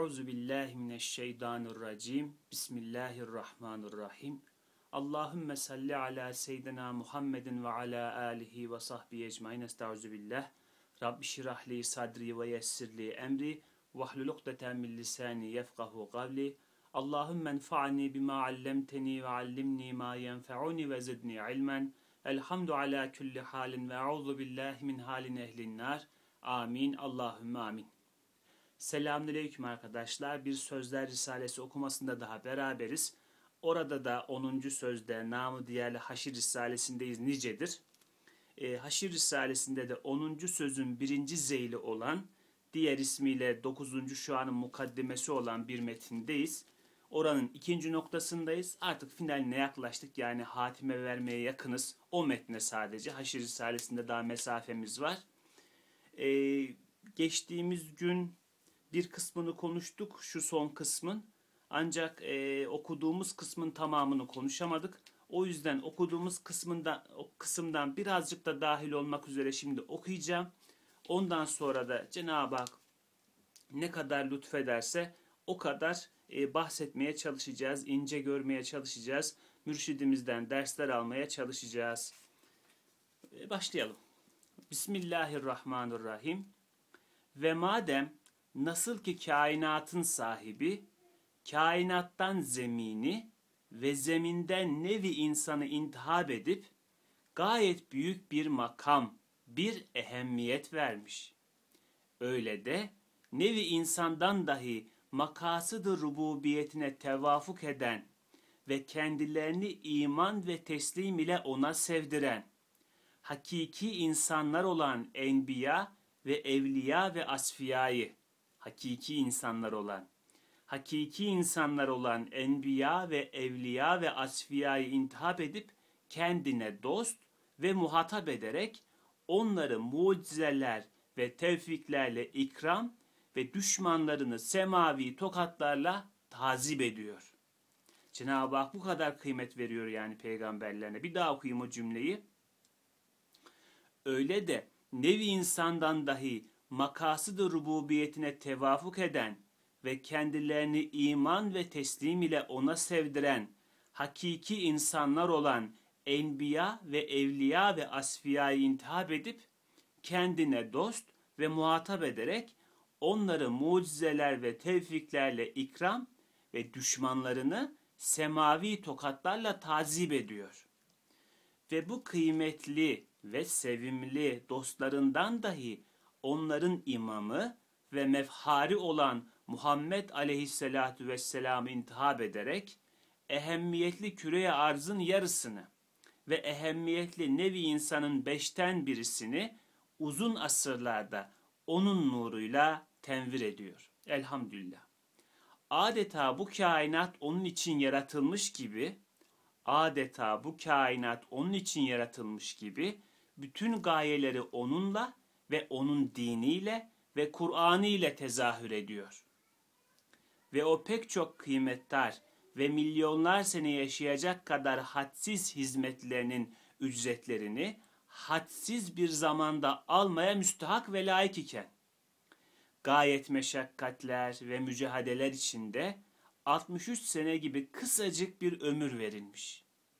Euzu billahi mineşşeytanirracim. Bismillahirrahmanirrahim. Allahümme salli ala seyyidina Muhammedin ve ala alihi ve sahbihi ecmaîn. Estaizu billah. Rabbi şirah li sadri ve yessir li emri vahlul ukdeten min lisani yefkahu kavli. Allahümme enfa'ni bima allemteni ve allimni ma yenfe'uni ve zidni ilmen. Elhamdu ala kulli halin ve euzu billahi min halin ehlin nar. Amin. Allahümme amin. Selamünaleyküm arkadaşlar. Bir Sözler Risalesi okumasında daha beraberiz. Orada da 10. sözde namı diğerli Haşir Risalesi'ndeyiz nicedir. Haşir Risalesi'nde de 10. sözün 1. zeyli olan, diğer ismiyle 9. şu anın mukaddimesi olan bir metindeyiz. Oranın 2. noktasındayız. Artık finaline yaklaştık, yani hatime vermeye yakınız. O metne sadece. Haşir Risalesi'nde daha mesafemiz var. Geçtiğimiz gün bir kısmını konuştuk, şu son kısmın. Ancak okuduğumuz kısmın tamamını konuşamadık. O yüzden okuduğumuz kısımdan birazcık da dahil olmak üzere şimdi okuyacağım. Ondan sonra da Cenab-ı Hak ne kadar lütfederse o kadar bahsetmeye çalışacağız, ince görmeye çalışacağız. Mürşidimizden dersler almaya çalışacağız. Başlayalım. Bismillahirrahmanirrahim. Ve madem nasıl ki kainatın sahibi, kainattan zemini ve zeminden nevi insanı intihab edip gayet büyük bir makam, bir ehemmiyet vermiş. Öyle de nevi insandan dahi makasıd-ı rububiyetine tevafuk eden ve kendilerini iman ve teslim ile ona sevdiren, hakiki insanlar olan enbiya ve evliya ve asfiyayı, hakiki insanlar olan enbiya ve evliya ve asfiyayı intihap edip kendine dost ve muhatap ederek onları mucizeler ve tevfiklerle ikram ve düşmanlarını semavi tokatlarla tazip ediyor. Cenab-ı Hak bu kadar kıymet veriyor yani peygamberlerine. Bir daha okuyayım o cümleyi. Öyle de nevi insandan dahi makasıd-ı rububiyetine tevafuk eden ve kendilerini iman ve teslim ile ona sevdiren hakiki insanlar olan enbiya ve evliya ve asfiyayı intihap edip kendine dost ve muhatap ederek onları mucizeler ve tevfiklerle ikram ve düşmanlarını semavi tokatlarla tazip ediyor. Ve bu kıymetli ve sevimli dostlarından dahi onların imamı ve mefhari olan Muhammed aleyhissalatu vesselam'ı intihab ederek ehemmiyetli küre-i arzın yarısını ve ehemmiyetli nevi insanın 5'ten birisini uzun asırlarda onun nuruyla tenvir ediyor. Elhamdülillah. Adeta bu kainat onun için yaratılmış gibi, bütün gayeleri onunla ve onun diniyle ve Kur'an'ı ile tezahür ediyor. Ve o pek çok kıymetdar ve milyonlar sene yaşayacak kadar hadsiz hizmetlerinin ücretlerini hadsiz bir zamanda almaya müstahak ve layık iken, gayet meşakkatler ve mücadeleler içinde 63 sene gibi kısacık bir ömür verilmiş.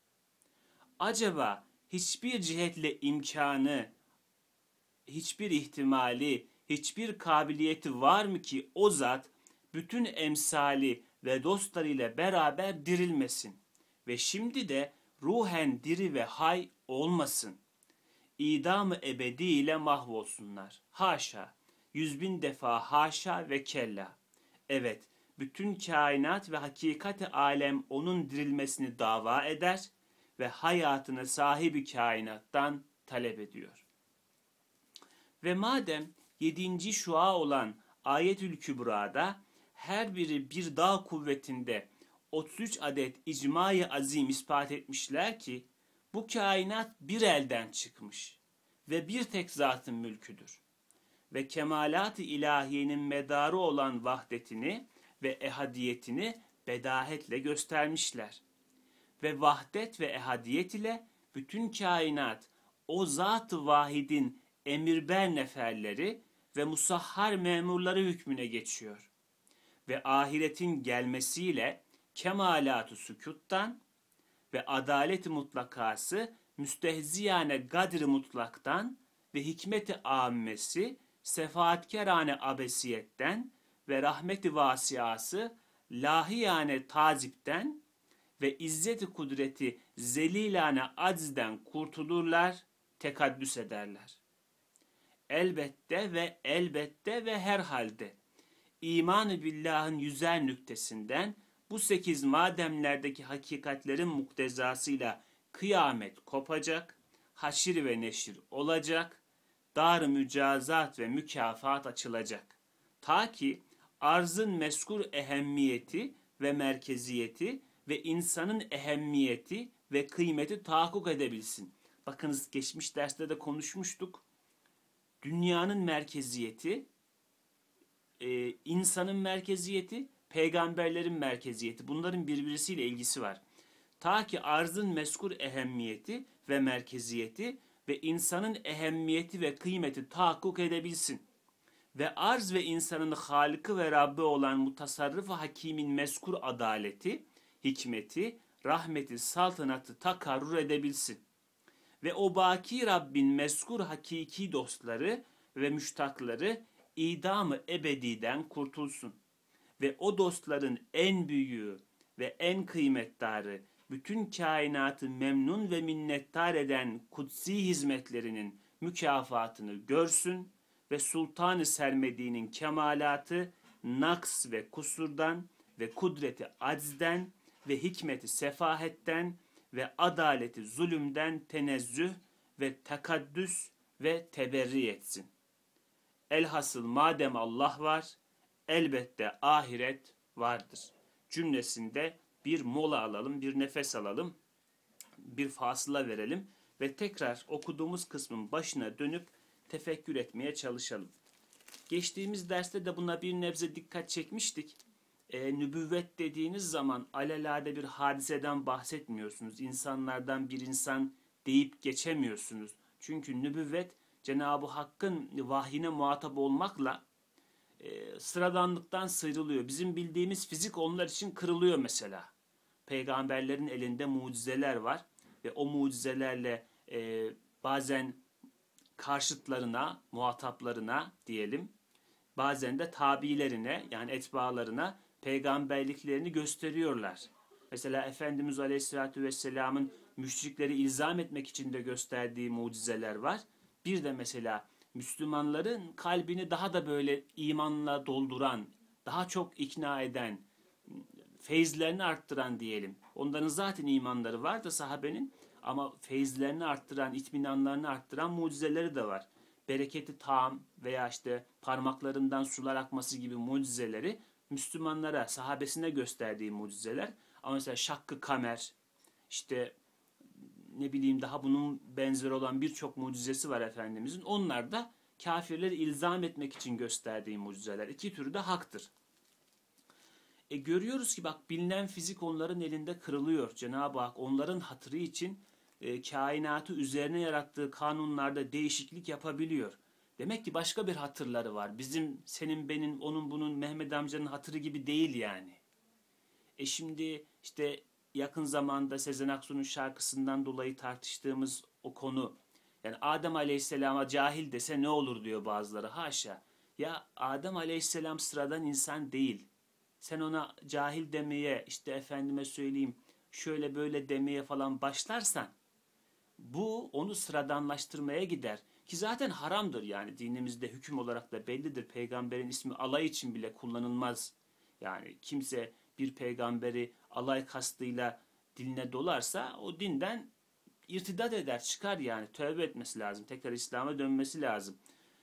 Acaba hiçbir cihetle imkanı, hiçbir ihtimali, hiçbir kabiliyeti var mı ki o zat bütün emsali ve dostlarıyla beraber dirilmesin ve şimdi de ruhen diri ve hay olmasın? İdam-ı ebedi ile mahvolsunlar. Haşa, 100.000 defa haşa ve kella. Evet, bütün kainat ve hakikati alem onun dirilmesini dava eder ve hayatını sahibi kainattan talep ediyor. Ve madem 7. şua olan Ayetül Kübra'da her biri bir dağ kuvvetinde 33 adet icma-i azim ispat etmişler ki bu kainat bir elden çıkmış ve bir tek zatın mülküdür. Ve kemalat-ı ilahiyenin medarı olan vahdetini ve ehadiyetini bedahetle göstermişler. Ve vahdet ve ehadiyet ile bütün kainat o zat-ı vahidin emirber neferleri ve musahhar memurları hükmüne geçiyor. ve ahiretin gelmesiyle kemalat-ı sükuttan ve adalet-i mutlakası müstehziyane gadr-ı mutlaktan ve hikmet-i âmmesi sefaatkârâne abesiyetten ve rahmet-i vasiası lahiyane tazipten ve izzet-i kudreti zelilane aczden kurtulurlar, tekaddüs ederler. Elbette ve herhalde iman-ı billah'ın yüzer nüktesinden bu 8 mademlerdeki hakikatlerin muktezasıyla kıyamet kopacak, haşir ve neşir olacak, dar-ı mücazat ve mükafat açılacak. Ta ki arzın meskur ehemmiyeti ve merkeziyeti ve insanın ehemmiyeti ve kıymeti tahakkuk edebilsin. Bakınız geçmiş derste de konuşmuştuk. Dünyanın merkeziyeti, insanın merkeziyeti, peygamberlerin merkeziyeti. Bunların birbirisiyle ilgisi var. Ta ki arzın meskur ehemmiyeti ve merkeziyeti ve insanın ehemmiyeti ve kıymeti tahakkuk edebilsin. Ve arz ve insanın Halık'ı ve Rabbi olan mutasarrıf-ı hakimin meskur adaleti, hikmeti, rahmeti, saltanatı takarrur edebilsin. Ve o baki Rabbin meskur hakiki dostları ve müştakları idam-ı ebediden kurtulsun. Ve o dostların en büyüğü ve en kıymetdarı, bütün kainatı memnun ve minnettar eden kutsi hizmetlerinin mükafatını görsün ve Sultan-ı Sermedi'nin kemalatı naks ve kusurdan ve kudreti aczden ve hikmeti sefahetten ve adaleti zulümden tenezzüh ve tekaddüs ve teberri etsin. Elhasıl madem Allah var, elbette ahiret vardır. Cümlesinde bir mola alalım, bir nefes alalım, bir fasıla verelim ve tekrar okuduğumuz kısmın başına dönüp tefekkür etmeye çalışalım. Geçtiğimiz derste de buna bir nebze dikkat çekmiştik. Nübüvvet dediğiniz zaman alelade bir hadiseden bahsetmiyorsunuz. İnsanlardan bir insan deyip geçemiyorsunuz. Çünkü nübüvvet Cenab-ı Hakk'ın vahyine muhatap olmakla sıradanlıktan sıyrılıyor. Bizim bildiğimiz fizik onlar için kırılıyor mesela. Peygamberlerin elinde mucizeler var ve o mucizelerle bazen karşıtlarına, muhataplarına diyelim, bazen de tabilerine yani etbalarına peygamberliklerini gösteriyorlar. Mesela Efendimiz Aleyhisselatü Vesselam'ın müşrikleri ilzam etmek için de gösterdiği mucizeler var. Bir de mesela Müslümanların kalbini daha da böyle imanla dolduran, daha çok ikna eden, feyizlerini arttıran diyelim. Onların zaten imanları var da sahabenin ama feyizlerini arttıran, itminanlarını arttıran mucizeleri de var. Bereketi tam veya işte parmaklarından sular akması gibi mucizeleri Müslümanlara, sahabesine gösterdiği mucizeler. Ama mesela Şakkı Kamer, işte ne bileyim daha bunun benzeri olan birçok mucizesi var Efendimizin. Onlar da kafirleri ilzam etmek için gösterdiği mucizeler. İki türü de haktır. Görüyoruz ki bak bilinen fizik onların elinde kırılıyor. Cenab-ı Hak onların hatırı için kainatı üzerine yarattığı kanunlarda değişiklik yapabiliyor. Demek ki başka bir hatırları var. Bizim, senin, benim, onun, bunun, Mehmet amcanın hatırı gibi değil yani. Şimdi işte yakın zamanda Sezen Aksu'nun şarkısından dolayı tartıştığımız o konu. Yani Adem Aleyhisselam'a cahil dese ne olur diyor bazıları. Haşa. Ya Adem Aleyhisselam sıradan insan değil. Sen ona cahil demeye, işte efendime söyleyeyim, şöyle böyle demeye falan başlarsan bu onu sıradanlaştırmaya gider. Ki zaten haramdır yani dinimizde hüküm olarak da bellidir. Peygamberin ismi alay için bile kullanılmaz. Yani kimse bir peygamberi alay kastıyla diline dolarsa o dinden irtidat eder, çıkar yani. Tövbe etmesi lazım. Tekrar İslam'a dönmesi lazım.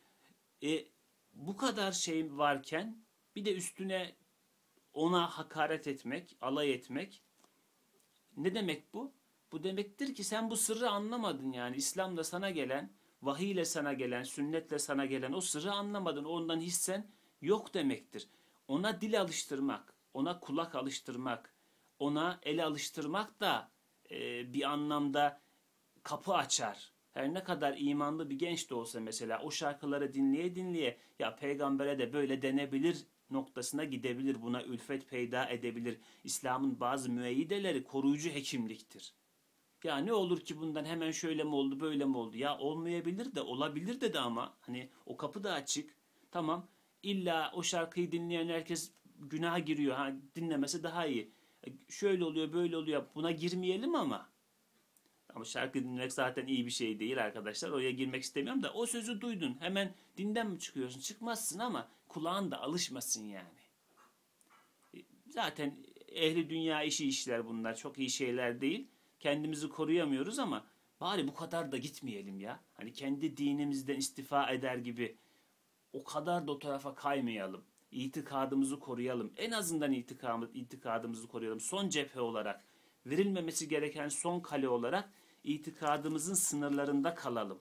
Bu kadar şey varken bir de üstüne ona hakaret etmek, alay etmek ne demek bu? Bu demektir ki sen bu sırrı anlamadın yani. İslam'da sana gelen, vahiy ile sana gelen, sünnetle sana gelen o sırrı anlamadın. Ondan hissen yok demektir. Ona dil alıştırmak, ona kulak alıştırmak, ona el alıştırmak da bir anlamda kapı açar. Her ne kadar imanlı bir genç de olsa mesela o şarkıları dinleye dinleye ya peygambere de böyle denebilir noktasına gidebilir. Buna ülfet peyda edebilir. İslam'ın bazı müeyyideleri koruyucu hekimliktir. Ya ne olur ki bundan hemen şöyle mi oldu, böyle mi oldu? Ya olmayabilir de, olabilir de ama hani o kapı da açık. Tamam. İlla o şarkıyı dinleyen herkes günaha giriyor. Ha, dinlemesi daha iyi. Şöyle oluyor, böyle oluyor. Buna girmeyelim ama. Ama şarkı dinlemek zaten iyi bir şey değil arkadaşlar. Oraya girmek istemiyorum da o sözü duydun. Hemen dinden mi çıkıyorsun? Çıkmazsın ama kulağın da alışmasın yani. Zaten ehli dünya işi işler bunlar. Çok iyi şeyler değil. Kendimizi koruyamıyoruz ama bari bu kadar da gitmeyelim ya. Hani kendi dinimizden istifa eder gibi o kadar da o tarafa kaymayalım. İtikadımızı koruyalım. En azından itikadımızı koruyalım. Son cephe olarak, verilmemesi gereken son kale olarak itikadımızın sınırlarında kalalım.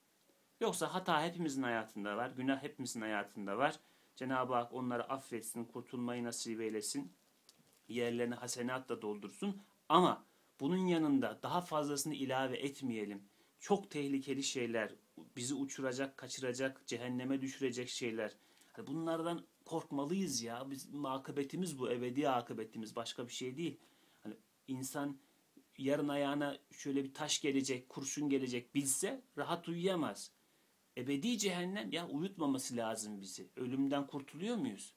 Yoksa hata hepimizin hayatında var. Günah hepimizin hayatında var. Cenab-ı Hak onları affetsin, kurtulmayı nasip eylesin. Yerlerini hasenatla doldursun. Ama bunun yanında daha fazlasını ilave etmeyelim. Çok tehlikeli şeyler, bizi uçuracak, kaçıracak, cehenneme düşürecek şeyler. Bunlardan korkmalıyız ya. Bizim akıbetimiz bu, ebedi akıbetimiz. Başka bir şey değil. Hani insan yarın ayağına şöyle bir taş gelecek, kurşun gelecek bilse rahat uyuyamaz. Ebedi cehennem ya, uyutmaması lazım bizi. Ölümden kurtuluyor muyuz?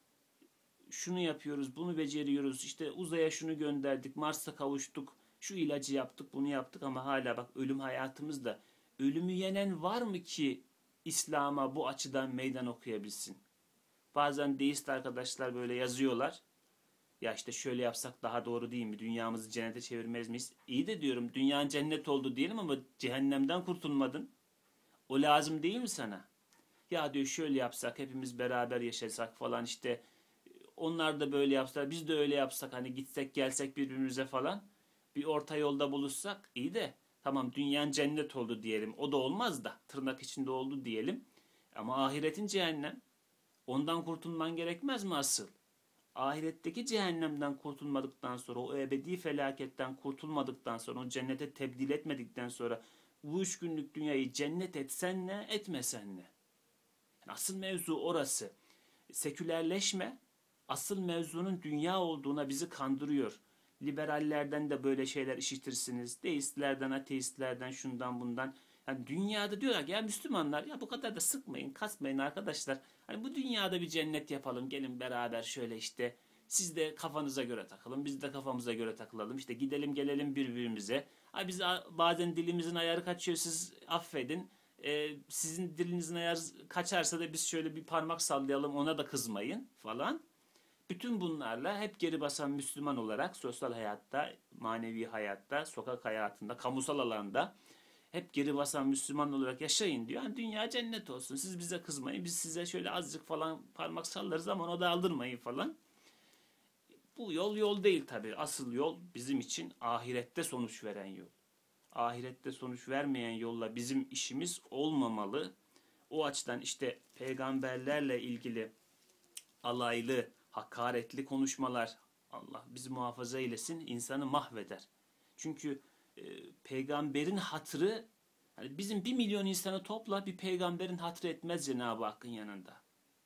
Şunu yapıyoruz, bunu beceriyoruz, işte uzaya şunu gönderdik, Mars'a kavuştuk, şu ilacı yaptık, bunu yaptık ama hala bak ölüm hayatımızda. Ölümü yenen var mı ki İslam'a bu açıdan meydan okuyabilsin? Bazen deist arkadaşlar böyle yazıyorlar. Ya işte şöyle yapsak daha doğru değil mi? Dünyamızı cennete çevirmez miyiz? İyi de diyorum, dünyanın cennet oldu diyelim ama cehennemden kurtulmadın. O lazım değil mi sana? Ya diyor şöyle yapsak, hepimiz beraber yaşasak falan işte, onlar da böyle yapsalar, biz de öyle yapsak, hani gitsek gelsek birbirimize falan, bir orta yolda buluşsak iyi de tamam, dünyanın cennet oldu diyelim. O da olmaz da tırnak içinde oldu diyelim. Ama ahiretin cehennem. Ondan kurtulman gerekmez mi asıl? Ahiretteki cehennemden kurtulmadıktan sonra, o ebedi felaketten kurtulmadıktan sonra, o cennete tebdil etmedikten sonra bu 3 günlük dünyayı cennet etsen ne, etmesen ne? Yani asıl mevzu orası. Sekülerleşme asıl mevzunun dünya olduğuna bizi kandırıyor. Liberallerden de böyle şeyler işitirsiniz. Deistlerden, ateistlerden, şundan bundan. Yani dünyada diyorlar ki ya Müslümanlar, ya bu kadar da sıkmayın, kasmayın arkadaşlar. Hani bu dünyada bir cennet yapalım. Gelin beraber şöyle işte, siz de kafanıza göre takılın, biz de kafamıza göre takılalım. İşte gidelim gelelim birbirimize. Ha biz bazen dilimizin ayarı kaçıyor, siz affedin. Sizin dilinizin ayarı kaçarsa da biz şöyle bir parmak sallayalım, ona da kızmayın falan. Bütün bunlarla hep geri basan Müslüman olarak sosyal hayatta, manevi hayatta, sokak hayatında, kamusal alanda hep geri basan Müslüman olarak yaşayın diyor. Yani dünya cennet olsun. Siz bize kızmayın. Biz size şöyle azıcık falan parmak sallarız ama onu da aldırmayın falan. Bu yol değil tabii. Asıl yol bizim için ahirette sonuç veren yol. Ahirette sonuç vermeyen yolla bizim işimiz olmamalı. O açıdan işte peygamberlerle ilgili alaylı, hakaretli konuşmalar, Allah bizi muhafaza eylesin, insanı mahveder. Çünkü peygamberin hatırı, yani bizim 1 milyon insanı topla, bir peygamberin hatırı etmez Cenab-ı Hakk'ın yanında.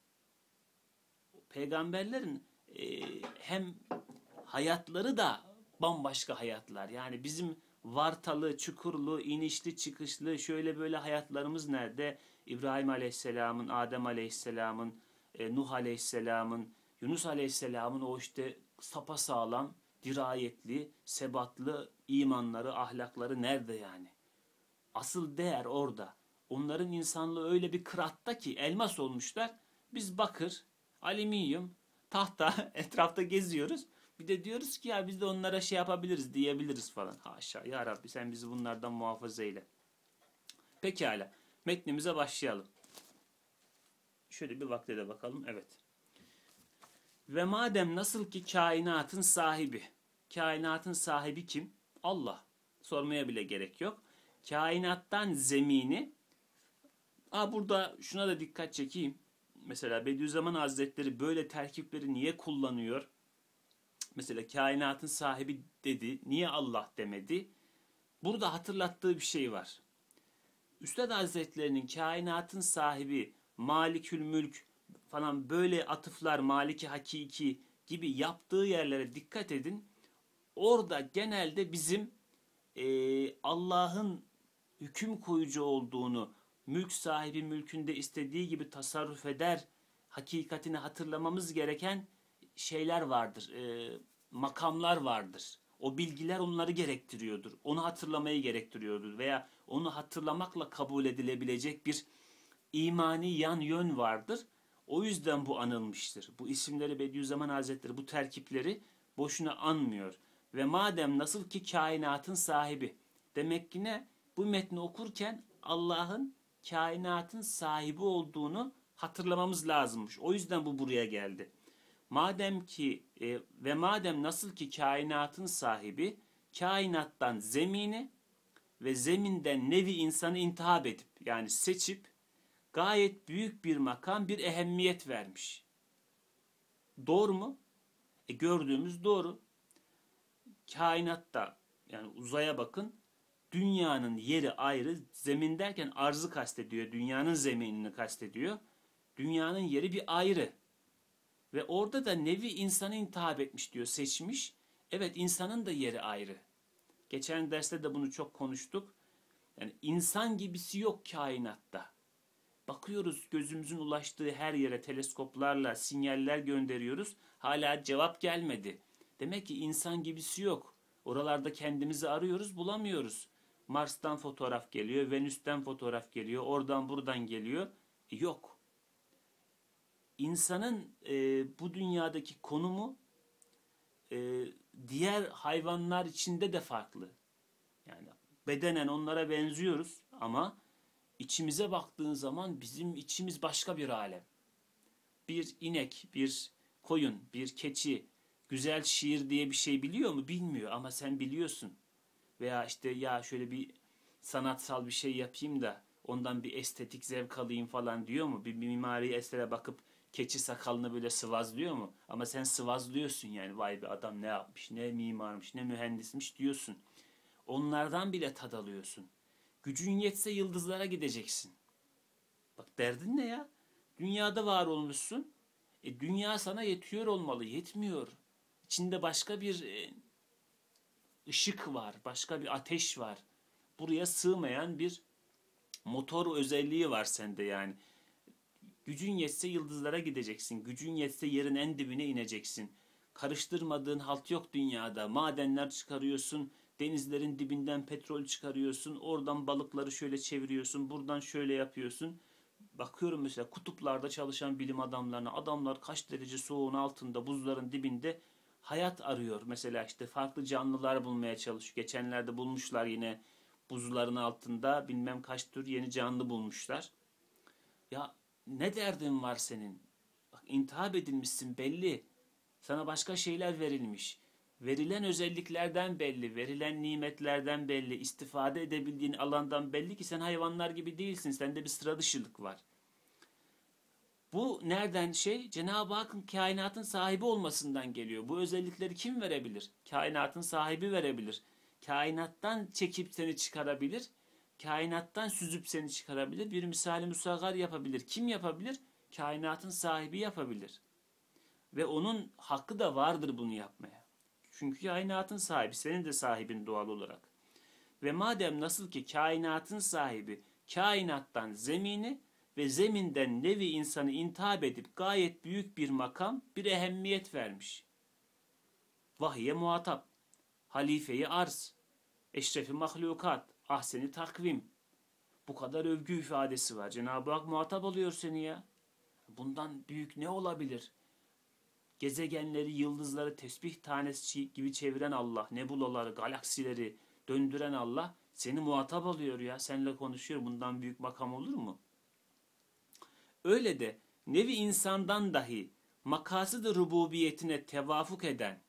Peygamberlerin hem hayatları da bambaşka hayatlar. Yani bizim vartalı, çukurlu, inişli, çıkışlı, şöyle böyle hayatlarımız nerede? İbrahim Aleyhisselam'ın, Adem Aleyhisselam'ın, Nuh Aleyhisselam'ın, Yunus Aleyhisselam'ın o işte sapasağlam, dirayetli, sebatlı imanları, ahlakları nerede yani? Asıl değer orada. Onların insanlığı öyle bir kıratta ki elmas olmuşlar. Biz bakır, alüminyum, tahta etrafta geziyoruz. Bir de diyoruz ki ya biz de onlara şey yapabiliriz, diyebiliriz falan. Haşa ya Rabbi, sen bizi bunlardan muhafaza eyle. Pekala, metnimize başlayalım. Şöyle bir vakte de bakalım. Evet. Ve madem nasıl ki kainatın sahibi. Kainatın sahibi kim? Allah. Sormaya bile gerek yok. Kainattan zemini. Burada şuna da dikkat çekeyim. Mesela Bediüzzaman Hazretleri böyle terkipleri niye kullanıyor? Mesela kainatın sahibi dedi. Niye Allah demedi? Burada hatırlattığı bir şey var. Üstad Hazretlerinin kainatın sahibi, Malikül Mülk, falan böyle atıflar, Maliki Hakiki gibi yaptığı yerlere dikkat edin. Orada genelde bizim Allah'ın hüküm koyucu olduğunu, mülk sahibi mülkünde istediği gibi tasarruf eder, hakikatini hatırlamamız gereken şeyler vardır, makamlar vardır. O bilgiler onları gerektiriyordur. Onu hatırlamayı gerektiriyordur veya onu hatırlamakla kabul edilebilecek bir imani yan yön vardır. O yüzden bu anılmıştır. Bu isimleri Bediüzzaman Hazretleri bu terkipleri boşuna anmıyor. Ve madem nasıl ki kainatın sahibi, demek ki ne? Bu metni okurken Allah'ın kainatın sahibi olduğunu hatırlamamız lazımmış. O yüzden bu buraya geldi. Madem ki ve madem nasıl ki kainatın sahibi, kainattan zemini ve zeminden nevi insanı intihap edip yani seçip gayet büyük bir makam, bir ehemmiyet vermiş. Doğru mu? Gördüğümüz doğru. Kainatta yani uzaya bakın, dünyanın yeri ayrı, zemin derken arzı kastediyor, dünyanın zeminini kastediyor. Dünyanın yeri bir ayrı. Ve orada da nevi insanı intihap etmiş diyor, seçmiş. Evet, insanın da yeri ayrı. Geçen derste de bunu çok konuştuk. Yani insan gibisi yok kainatta. Bakıyoruz gözümüzün ulaştığı her yere teleskoplarla sinyaller gönderiyoruz. Hala cevap gelmedi. Demek ki insan gibisi yok. Oralarda kendimizi arıyoruz, bulamıyoruz. Mars'tan fotoğraf geliyor, Venüs'ten fotoğraf geliyor, oradan buradan geliyor. Yok. İnsanın bu dünyadaki konumu diğer hayvanlar içinde de farklı. Yani bedenen onlara benziyoruz ama içimize baktığın zaman bizim içimiz başka bir alem. Bir inek, bir koyun, bir keçi güzel şiir diye bir şey biliyor mu? Bilmiyor ama sen biliyorsun. Veya işte ya şöyle bir sanatsal bir şey yapayım da ondan bir estetik zevk alayım falan diyor mu? Bir mimari esere bakıp keçi sakalını böyle sıvazlıyor mu? Ama sen sıvazlıyorsun yani, vay be adam ne yapmış, ne mimarmış, ne mühendismiş diyorsun. Onlardan bile tad alıyorsun. Gücün yetse yıldızlara gideceksin. Bak derdin ne ya? Dünyada var olmuşsun. Dünya sana yetiyor olmalı. Yetmiyor. İçinde başka bir ışık var. Başka bir ateş var. Buraya sığmayan bir motor özelliği var sende yani. Gücün yetse yıldızlara gideceksin. Gücün yetse yerin en dibine ineceksin. Karıştırmadığın halt yok dünyada. Madenler çıkarıyorsun. Denizlerin dibinden petrol çıkarıyorsun. Oradan balıkları şöyle çeviriyorsun. Buradan şöyle yapıyorsun. Bakıyorum mesela kutuplarda çalışan bilim adamlarına. Adamlar kaç derece soğuğun altında, buzların dibinde hayat arıyor. Mesela işte farklı canlılar bulmaya çalışıyor. Geçenlerde bulmuşlar yine buzların altında bilmem kaç tür yeni canlı bulmuşlar. Ya ne derdin var senin? Bak intihap edilmişsin belli. Sana başka şeyler verilmiş. Verilen özelliklerden belli, verilen nimetlerden belli, istifade edebildiğin alandan belli ki sen hayvanlar gibi değilsin. Sende bir sıra dışılık var. Bu nereden şey? Cenab-ı Hakk'ın kainatın sahibi olmasından geliyor. Bu özellikleri kim verebilir? Kainatın sahibi verebilir. Kainattan çekip seni çıkarabilir. Kainattan süzüp seni çıkarabilir. Bir misali musaggar yapabilir. Kim yapabilir? Kainatın sahibi yapabilir. Ve onun hakkı da vardır bunu yapmaya. Çünkü kainatın sahibi, senin de sahibin doğal olarak. Ve madem nasıl ki kainatın sahibi kainattan zemini ve zeminden nevi insanı intihap edip gayet büyük bir makam, bir ehemmiyet vermiş. Vahiye muhatap, halifeyi arz, eşrefi mahlukat, ahseni takvim. Bu kadar övgü ifadesi var. Cenab-ı Hak muhatap alıyor seni ya. Bundan büyük ne olabilir? Gezegenleri, yıldızları tesbih tanesi gibi çeviren Allah, nebulaları, galaksileri döndüren Allah seni muhatap alıyor ya. Seninle konuşuyor. Bundan büyük makam olur mu? Öyle de nevi insandan dahi makasıd-ı rububiyetine tevafuk eden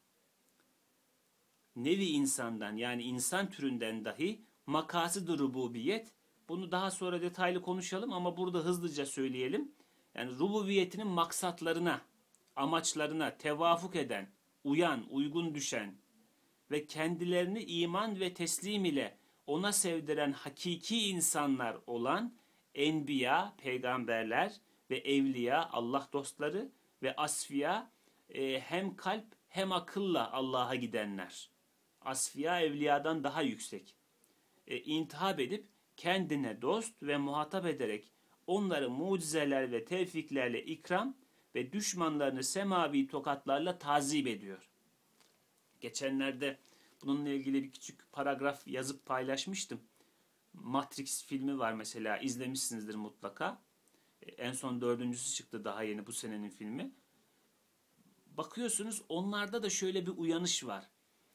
nevi insandan yani insan türünden dahi makasıd-ı rububiyet, bunu daha sonra detaylı konuşalım ama burada hızlıca söyleyelim. Yani rububiyetinin maksatlarına, amaçlarına tevafuk eden, uyan, uygun düşen ve kendilerini iman ve teslim ile ona sevdiren hakiki insanlar olan enbiya, peygamberler ve evliya, Allah dostları ve asfiya, hem kalp hem akılla Allah'a gidenler. Asfiya evliyadan daha yüksek. İntihap edip kendine dost ve muhatap ederek onları mucizeler ve tevfiklerle ikram ve düşmanlarını semavi tokatlarla tazip ediyor. Geçenlerde bununla ilgili bir küçük paragraf yazıp paylaşmıştım. Matrix filmi var mesela, izlemişsinizdir mutlaka. En son dördüncüsü çıktı daha yeni, bu senenin filmi. Bakıyorsunuz onlarda da şöyle bir uyanış var.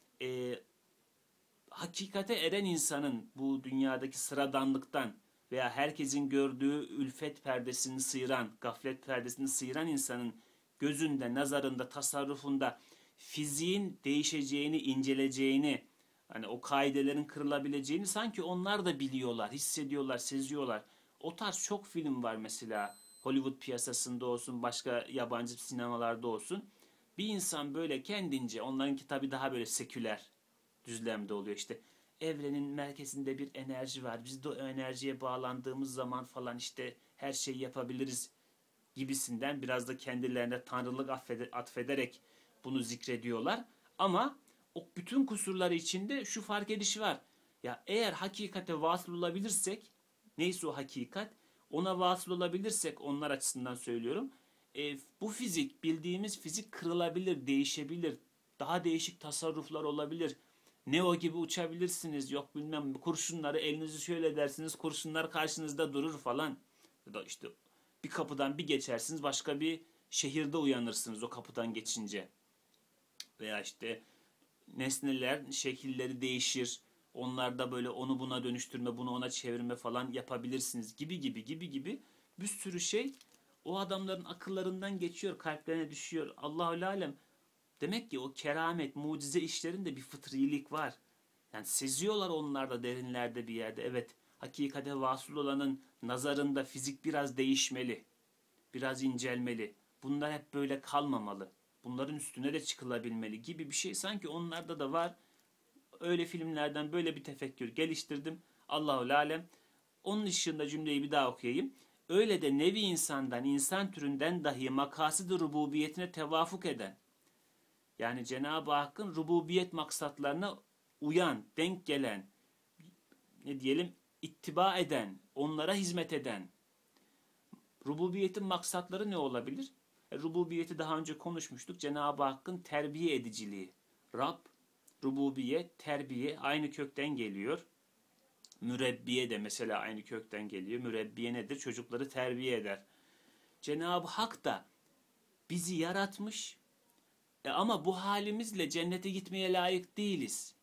Hakikate eren insanın bu dünyadaki sıradanlıktan veya herkesin gördüğü ülfet perdesini sıyıran, gaflet perdesini sıyıran insanın gözünde, nazarında, tasarrufunda fiziğin değişeceğini, inceleceğini, hani o kaidelerin kırılabileceğini sanki onlar da biliyorlar, hissediyorlar, seziyorlar. O tarz çok film var mesela. Hollywood piyasasında olsun, başka yabancı sinemalarda olsun. Bir insan böyle kendince, onlarınki tabii daha böyle seküler düzlemde oluyor işte. Evrenin merkezinde bir enerji var. Biz de o enerjiye bağlandığımız zaman falan işte her şeyi yapabiliriz gibisinden biraz da kendilerine tanrılık atfederek bunu zikrediyorlar. Ama o bütün kusurları içinde şu fark edişi var. Ya eğer hakikate vasıl olabilirsek, neyse o hakikat, ona vasıl olabilirsek, onlar açısından söylüyorum. Bu fizik, bildiğimiz fizik kırılabilir, değişebilir. Daha değişik tasarruflar olabilir. Neo gibi uçabilirsiniz. Yok bilmem, kurşunları elinizi şöyle dersiniz, kurşunlar karşınızda durur falan. Ya da işte bir kapıdan bir geçersiniz, başka bir şehirde uyanırsınız o kapıdan geçince. Veya işte nesneler, şekilleri değişir. Onlar da böyle onu buna dönüştürme, bunu ona çevirme falan yapabilirsiniz gibi gibi gibi gibi bir sürü şey o adamların akıllarından geçiyor, kalplerine düşüyor. Allahu alem. Demek ki o keramet, mucize işlerinde bir fıtrilik var. Yani seziyorlar onlar da derinlerde bir yerde. Evet, hakikate vasıl olanın nazarında fizik biraz değişmeli, biraz incelmeli. Bunlar hep böyle kalmamalı. Bunların üstüne de çıkılabilmeli gibi bir şey sanki onlarda da var. Öyle filmlerden böyle bir tefekkür geliştirdim. Allahu alem. Onun dışında cümleyi bir daha okuyayım. Öyle de nevi insandan, insan türünden dahi makasıd-ı rububiyetine tevafuk eden, yani Cenab-ı Hakk'ın rububiyet maksatlarına uyan, denk gelen, ne diyelim, ittiba eden, onlara hizmet eden. Rububiyetin maksatları ne olabilir? Rububiyeti daha önce konuşmuştuk. Cenab-ı Hakk'ın terbiye ediciliği. Rab, rububiyet, terbiye aynı kökten geliyor. Mürebbiye de mesela aynı kökten geliyor. Mürebbiye nedir? Çocukları terbiye eder. Cenab-ı Hak da bizi yaratmış. Ama bu halimizle cennete gitmeye layık değiliz.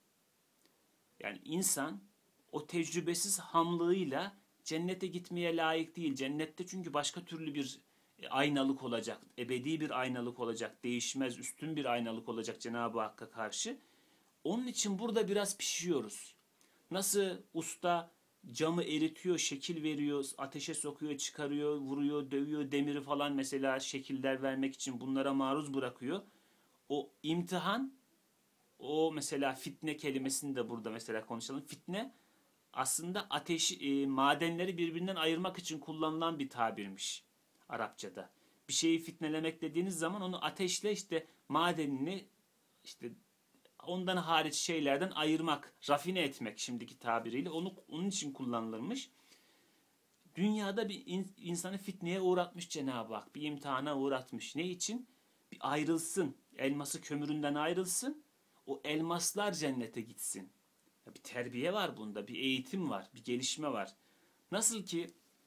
Yani insan o tecrübesiz hamlığıyla cennete gitmeye layık değil. Cennette çünkü başka türlü bir aynalık olacak. Ebedi bir aynalık olacak. Değişmez, üstün bir aynalık olacak Cenab-ı Hakk'a karşı. Onun için burada biraz pişiyoruz. Nasıl usta camı eritiyor, şekil veriyor, ateşe sokuyor, çıkarıyor, vuruyor, dövüyor, demiri falan mesela şekiller vermek için bunlara maruz bırakıyor. O imtihan, o mesela fitne kelimesini de burada mesela konuşalım. Fitne aslında madenleri birbirinden ayırmak için kullanılan bir tabirmiş Arapçada. Bir şeyi fitnelemek dediğiniz zaman onu ateşle işte madenini işte ondan hariç şeylerden ayırmak, rafine etmek şimdiki tabiriyle onun için kullanılırmış. Dünyada bir insanı fitneye uğratmış Cenab-ı Hak. Bir imtihana uğratmış. Ne için? Bir ayrılsın. Elması kömüründen ayrılsın. O elmaslar cennete gitsin. Bir terbiye var bunda. Bir eğitim var. Bir gelişme var. Nasıl ki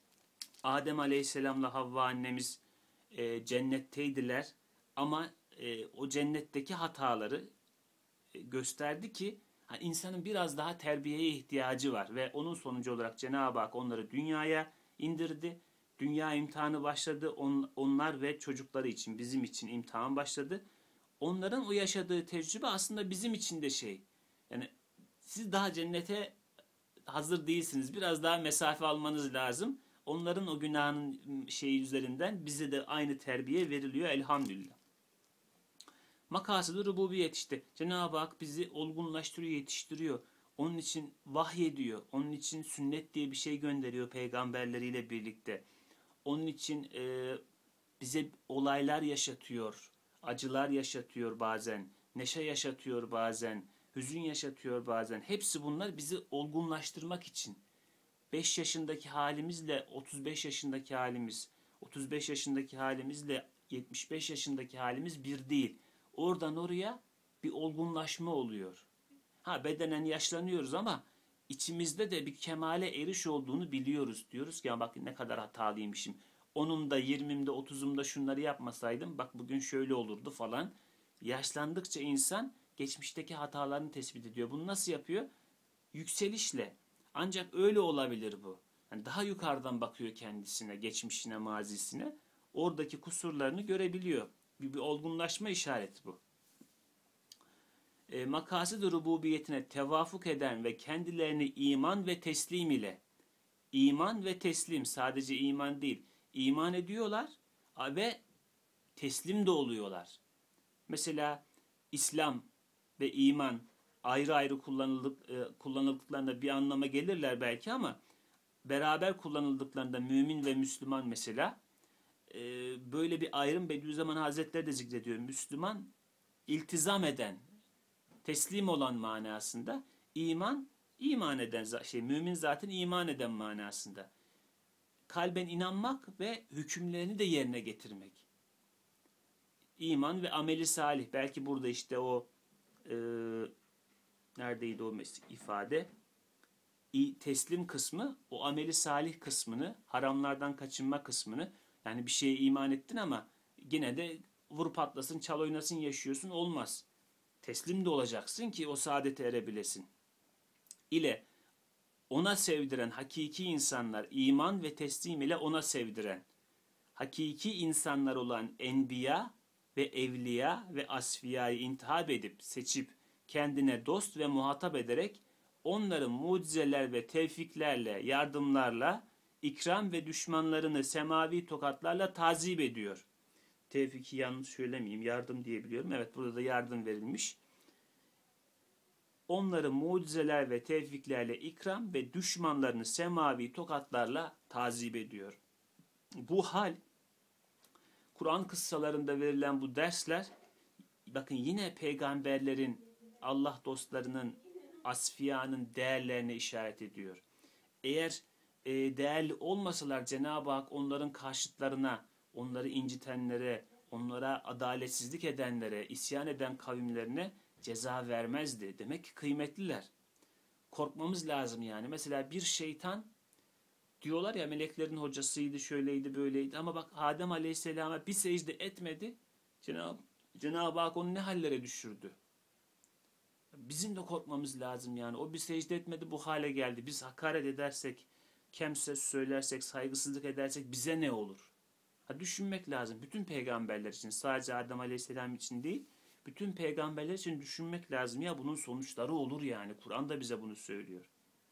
Adem Aleyhisselam'la Havva annemiz cennetteydiler ama o cennetteki hataları gösterdi ki insanın biraz daha terbiyeye ihtiyacı var ve onun sonucu olarak Cenab-ı Hak onları dünyaya indirdi. Dünya imtihanı başladı. Onlar ve çocukları için, bizim için imtihan başladı. Onların o yaşadığı tecrübe aslında bizim için de yani siz daha cennete hazır değilsiniz. Biraz daha mesafe almanız lazım. Onların o günahın üzerinden bize de aynı terbiye veriliyor elhamdülillah. Makasıdı rububiyet işte. Cenab-ı Hak bizi olgunlaştırıyor, yetiştiriyor. Onun için vahyediyor. Onun için sünnet diye bir şey gönderiyor peygamberleriyle birlikte. Onun için bize olaylar yaşatıyor, acılar yaşatıyor bazen, neşe yaşatıyor bazen, hüzün yaşatıyor bazen. Hepsi bunlar bizi olgunlaştırmak için. 5 yaşındaki halimizle 35 yaşındaki halimiz, 35 yaşındaki halimizle 75 yaşındaki halimiz bir değil. Oradan oraya bir olgunlaşma oluyor. Ha, bedenen yaşlanıyoruz ama içimizde de bir kemale eriş olduğunu biliyoruz. Diyoruz ki ya bak ne kadar hatalıymışım. Onun da 20'imde 30'umda şunları yapmasaydım bak bugün şöyle olurdu falan. Yaşlandıkça insan geçmişteki hatalarını tespit ediyor. Bunu nasıl yapıyor? Yükselişle. Ancak öyle olabilir bu. Yani daha yukarıdan bakıyor kendisine, geçmişine, mazisine. Oradaki kusurlarını görebiliyor. Bir olgunlaşma işareti bu. Makasıd-ı rububiyetine tevafuk eden ve kendilerini iman ve teslim ile, iman ve teslim, sadece iman değil, iman ediyorlar ve teslim de oluyorlar. Mesela İslam ve iman ayrı ayrı kullanıldıklarında bir anlama gelirler belki ama beraber kullanıldıklarında mümin ve Müslüman mesela böyle bir ayrım Bediüzzaman Hazretleri de zikrediyor. Müslüman iltizam eden, teslim olan manasında, iman eden, mümin zaten iman eden manasında. Kalben inanmak ve hükümlerini de yerine getirmek. İman ve ameli salih. Belki burada işte o neredeydi o ifade? Teslim kısmı, o ameli salih kısmını, haramlardan kaçınma kısmını, yani bir şeye iman ettin ama yine de vur patlasın, çal oynasın yaşıyorsun, olmaz. Teslim de olacaksın ki o saadete erebilesin. İle ona sevdiren hakiki insanlar, iman ve teslim ile ona sevdiren, hakiki insanlar olan enbiya ve evliya ve asfiyayı intihab edip, seçip, kendine dost ve muhatap ederek, onların mucizeler ve tevfiklerle, yardımlarla, ikram ve düşmanlarını semavi tokatlarla tazip ediyor. Tevfiki yanlış söylemeyeyim, yardım diyebiliyorum. Evet, burada da yardım verilmiş. Onları mucizeler ve tevfiklerle ikram ve düşmanlarını semavi tokatlarla tazip ediyor. Bu hal, Kur'an kıssalarında verilen bu dersler, bakın yine peygamberlerin, Allah dostlarının, asfiyanın değerlerine işaret ediyor. Eğer değerli olmasalar Cenab-ı Hak onların karşıtlarına, onları incitenlere, onlara adaletsizlik edenlere, isyan eden kavimlerine ceza vermezdi. Demek ki kıymetliler. Korkmamız lazım yani. Mesela bir şeytan, diyorlar ya meleklerin hocasıydı, şöyleydi, böyleydi ama bak Adem Aleyhisselam'a bir secde etmedi. Cenab-ı Hak onu ne hallere düşürdü. Bizim de korkmamız lazım yani. O bir secde etmedi, bu hale geldi. Biz hakaret edersek, kemses söylersek, saygısızlık edersek bize ne olur? Düşünmek lazım. Bütün peygamberler için, sadece Adem Aleyhisselam için değil, bütün peygamberler için düşünmek lazım. Ya bunun sonuçları olur yani. Kur'an da bize bunu söylüyor.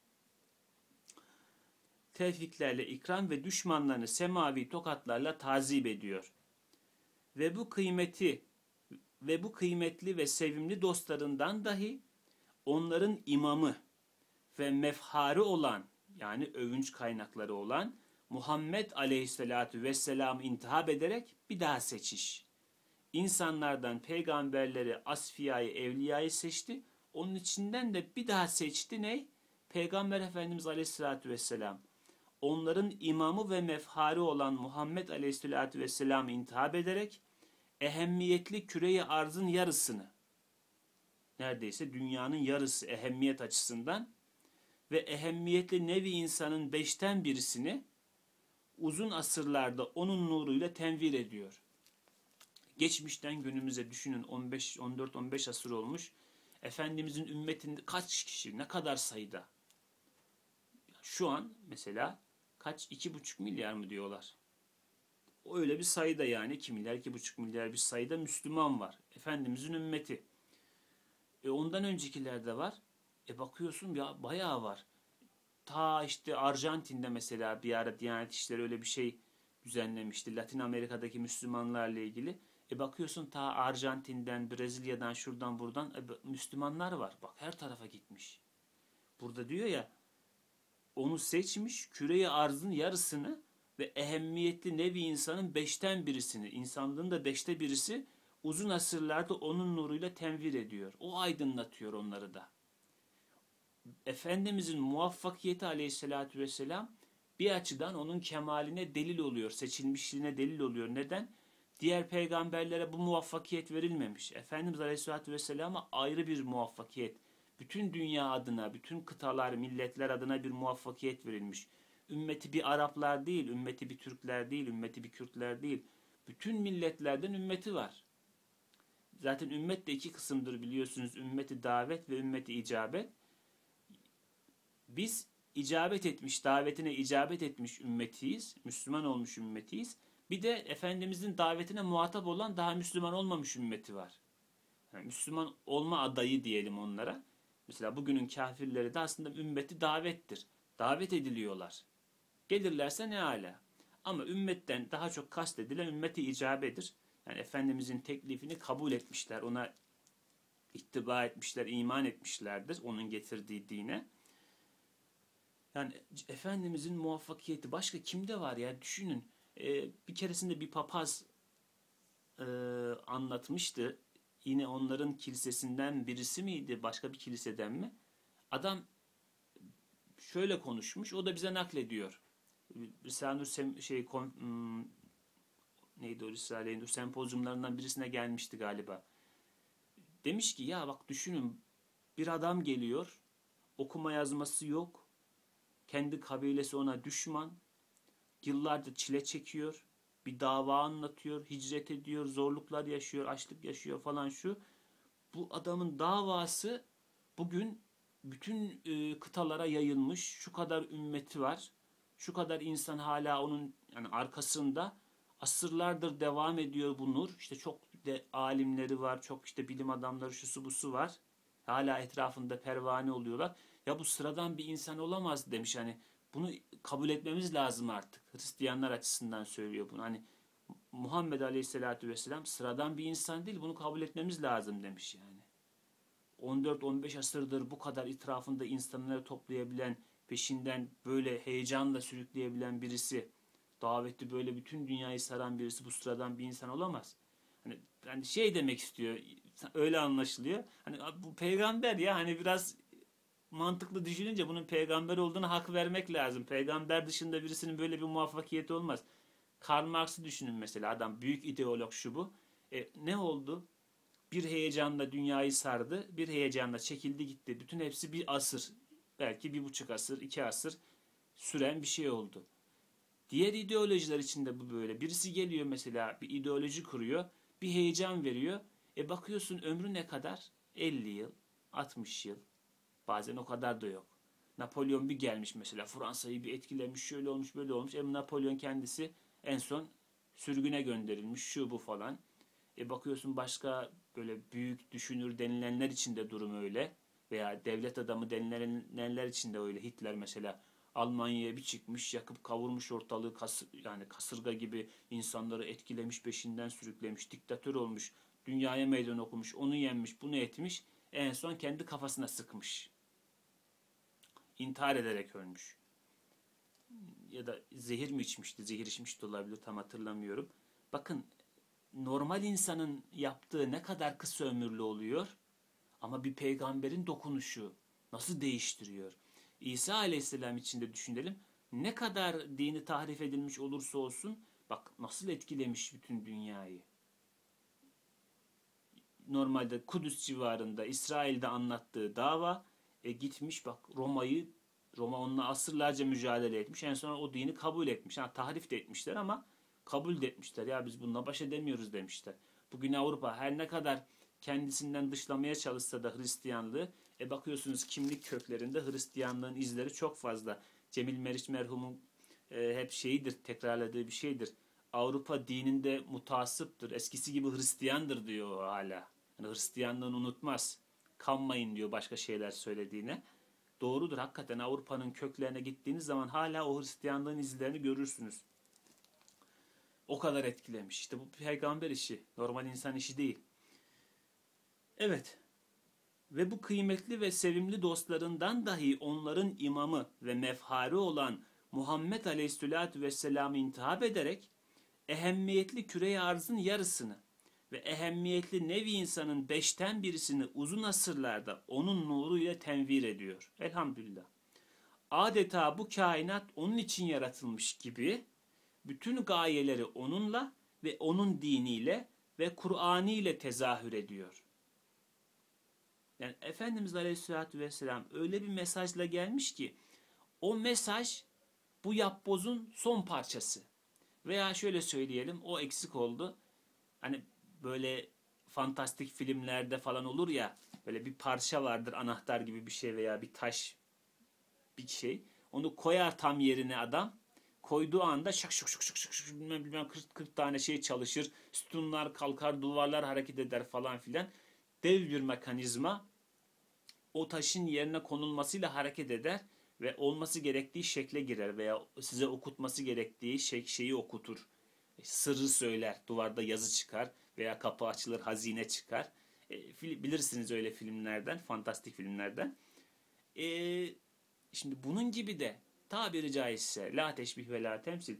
Tevfiklerle ikram ve düşmanlarını semavi tokatlarla tazip ediyor. Ve bu kıymetli ve sevimli dostlarından dahi onların imamı ve mefharı olan, yani övünç kaynakları olan Muhammed Aleyhisselatü Vesselam intihab ederek bir daha seçiş. İnsanlardan peygamberleri, asfiyayı, evliyayı seçti. Onun içinden de bir daha seçti ne? Peygamber Efendimiz Aleyhisselatü Vesselam. Onların imamı ve mefharı olan Muhammed Aleyhisselatü Vesselam'ı intihab ederek ehemmiyetli küre-i arzın yarısını, neredeyse dünyanın yarısı ehemmiyet açısından ve ehemmiyetli nevi insanın 5'ten birisini uzun asırlarda onun nuruyla tenvir ediyor. Geçmişten günümüze düşünün, 14-15 asır olmuş. Efendimizin ümmetinde kaç kişi, ne kadar sayıda? Şu an mesela kaç? 2,5 milyar mı diyorlar? Öyle bir sayıda yani 2 milyar, 2,5 milyar bir sayıda Müslüman var. Efendimizin ümmeti. Ondan öncekiler de var. Bakıyorsun ya bayağı var. Ta işte Arjantin'de mesela bir ara Diyanet İşleri öyle bir şey düzenlemişti. Latin Amerika'daki Müslümanlarla ilgili. Bakıyorsun ta Arjantin'den, Brezilya'dan, şuradan buradan Müslümanlar var. Bak her tarafa gitmiş. Burada diyor ya, onu seçmiş, küre-i arzın yarısını ve ehemmiyetli nevi insanın beşten birisini, insanlığın da beşte birisi uzun asırlarda onun nuruyla tenvir ediyor. O aydınlatıyor onları da. Efendimizin muvaffakiyeti aleyhissalatü vesselam bir açıdan onun kemaline delil oluyor, seçilmişliğine delil oluyor. Neden? Diğer peygamberlere bu muvaffakiyet verilmemiş. Efendimiz aleyhissalatü vesselama ayrı bir muvaffakiyet, bütün dünya adına, bütün kıtalar, milletler adına bir muvaffakiyet verilmiş. Ümmeti bir Araplar değil, ümmeti bir Türkler değil, ümmeti bir Kürtler değil. Bütün milletlerden ümmeti var. Zaten ümmet de iki kısımdır biliyorsunuz. Ümmeti davet ve ümmeti icabet. Biz icabet etmiş, davetine icabet etmiş ümmetiyiz. Müslüman olmuş ümmetiyiz. Bir de Efendimizin davetine muhatap olan daha Müslüman olmamış ümmeti var. Yani Müslüman olma adayı diyelim onlara. Mesela bugünün kafirleri de aslında ümmeti davettir. Davet ediliyorlar. Gelirlerse ne âlâ. Ama ümmetten daha çok kastedilen ümmeti icabedir. Yani Efendimizin teklifini kabul etmişler. Ona ittiba etmişler, iman etmişlerdir. Onun getirdiği dine. Yani Efendimizin muvaffakiyeti başka kimde var ya? Düşünün. Bir keresinde bir papaz anlatmıştı. Yine onların kilisesinden birisi miydi? Başka bir kiliseden mi? Adam şöyle konuşmuş. O da bize naklediyor. Risale-i Nur neydi o Risale-i Nur sempozyumlarından birisine gelmişti galiba. Demiş ki ya bak düşünün bir adam geliyor. Okuma yazması yok. Kendi kabilesi ona düşman. Yıllardır çile çekiyor. Bir dava anlatıyor. Hicret ediyor. Zorluklar yaşıyor. Açlık yaşıyor falan şu. Bu adamın davası bugün bütün kıtalara yayılmış. Şu kadar ümmeti var. Şu kadar insan hala onun yani arkasında. Asırlardır devam ediyor bu nur. İşte çok de alimleri var. Çok işte bilim adamları şusu busu var. Hala etrafında pervane oluyorlar. Ya bu sıradan bir insan olamaz demiş hani. Bunu kabul etmemiz lazım artık. Hristiyanlar açısından söylüyor bunu. Hani Muhammed Aleyhisselatü Vesselam sıradan bir insan değil. Bunu kabul etmemiz lazım demiş yani. 14-15 asırdır bu kadar etrafında insanları toplayabilen, peşinden böyle heyecanla sürükleyebilen birisi, daveti böyle bütün dünyayı saran birisi bu sıradan bir insan olamaz. Hani şey demek istiyor, öyle anlaşılıyor. Hani bu peygamber ya hani biraz mantıklı düşününce bunun peygamber olduğuna hak vermek lazım. Peygamber dışında birisinin böyle bir muvaffakiyeti olmaz. Karl Marx'ı düşünün mesela adam büyük ideolog şu bu. Ne oldu? Bir heyecanla dünyayı sardı. Bir heyecanla çekildi gitti. Bütün hepsi bir asır. Belki 1,5 asır, 2 asır süren bir şey oldu. Diğer ideolojiler içinde bu böyle. Birisi geliyor mesela bir ideoloji kuruyor. Bir heyecan veriyor. Bakıyorsun ömrü ne kadar? 50 yıl, 60 yıl. Bazen o kadar da yok. Napolyon bir gelmiş mesela Fransa'yı bir etkilemiş, şöyle olmuş, böyle olmuş. Napolyon kendisi en son sürgüne gönderilmiş, şu bu falan. Bakıyorsun başka böyle büyük düşünür denilenler için de durum öyle. Veya devlet adamı denilenler için de öyle. Hitler mesela Almanya'ya bir çıkmış, yakıp kavurmuş ortalığı, yani kasırga gibi insanları etkilemiş, peşinden sürüklemiş, diktatör olmuş, dünyaya meydan okumuş, onu yenmiş, bunu etmiş, en son kendi kafasına sıkmış. İntihar ederek ölmüş. Ya da zehir mi içmişti, zehir içmiş de olabilir, tam hatırlamıyorum. Bakın normal insanın yaptığı ne kadar kısa ömürlü oluyor ama bir peygamberin dokunuşu nasıl değiştiriyor? İsa Aleyhisselam için de düşünelim. Ne kadar dini tahrif edilmiş olursa olsun bak nasıl etkilemiş bütün dünyayı. Normalde Kudüs civarında İsrail'de anlattığı dava gitmiş bak Roma onunla asırlarca mücadele etmiş. En son o dini kabul etmiş. Tahrif de etmişler ama kabul de etmişler. Ya biz bununla baş edemiyoruz demişler. Bugün Avrupa her ne kadar kendisinden dışlamaya çalışsa da Hristiyanlığı bakıyorsunuz kimlik köklerinde Hristiyanlığın izleri çok fazla. Cemil Meriç merhumun hep şeyidir, tekrarladığı bir şeydir. Avrupa dininde mutasıptır. Eskisi gibi Hristiyandır diyor hala. Yani Hristiyanlığını unutmaz. Kanmayın diyor başka şeyler söylediğine. Doğrudur hakikaten Avrupa'nın köklerine gittiğiniz zaman hala o Hristiyanlığın izlerini görürsünüz. O kadar etkilemiş. İşte bu peygamber işi. Normal insan işi değil. Evet. Ve bu kıymetli ve sevimli dostlarından dahi onların imamı ve mefhari olan Muhammed Aleyhisselatü Vesselam'ı intihap ederek ehemmiyetli küre-i arzın yarısını ve ehemmiyetli nevi insanın 5'ten birisini uzun asırlarda onun nuru ile tenvir ediyor. Elhamdülillah. Adeta bu kainat onun için yaratılmış gibi bütün gayeleri onunla ve onun diniyle ve Kur'an'ı ile tezahür ediyor. Yani Efendimiz Aleyhisselatü Vesselam öyle bir mesajla gelmiş ki o mesaj bu yapbozun son parçası. Veya şöyle söyleyelim, o eksik oldu. Hani böyle fantastik filmlerde falan olur ya, böyle bir parça vardır, anahtar gibi bir şey veya bir taş bir şey. Onu koyar tam yerine adam. Koyduğu anda şak şak şak şak şak bilmem 40 tane şey çalışır. Sütunlar kalkar, duvarlar hareket eder falan filan. Dev bir mekanizma o taşın yerine konulmasıyla hareket eder ve olması gerektiği şekle girer veya size okutması gerektiği şeyi okutur. Sırrı söyler, duvarda yazı çıkar veya kapı açılır, hazine çıkar. Bilirsiniz öyle filmlerden, fantastik filmlerden. Şimdi bunun gibi de tabiri caizse la teşbih ve la temsil,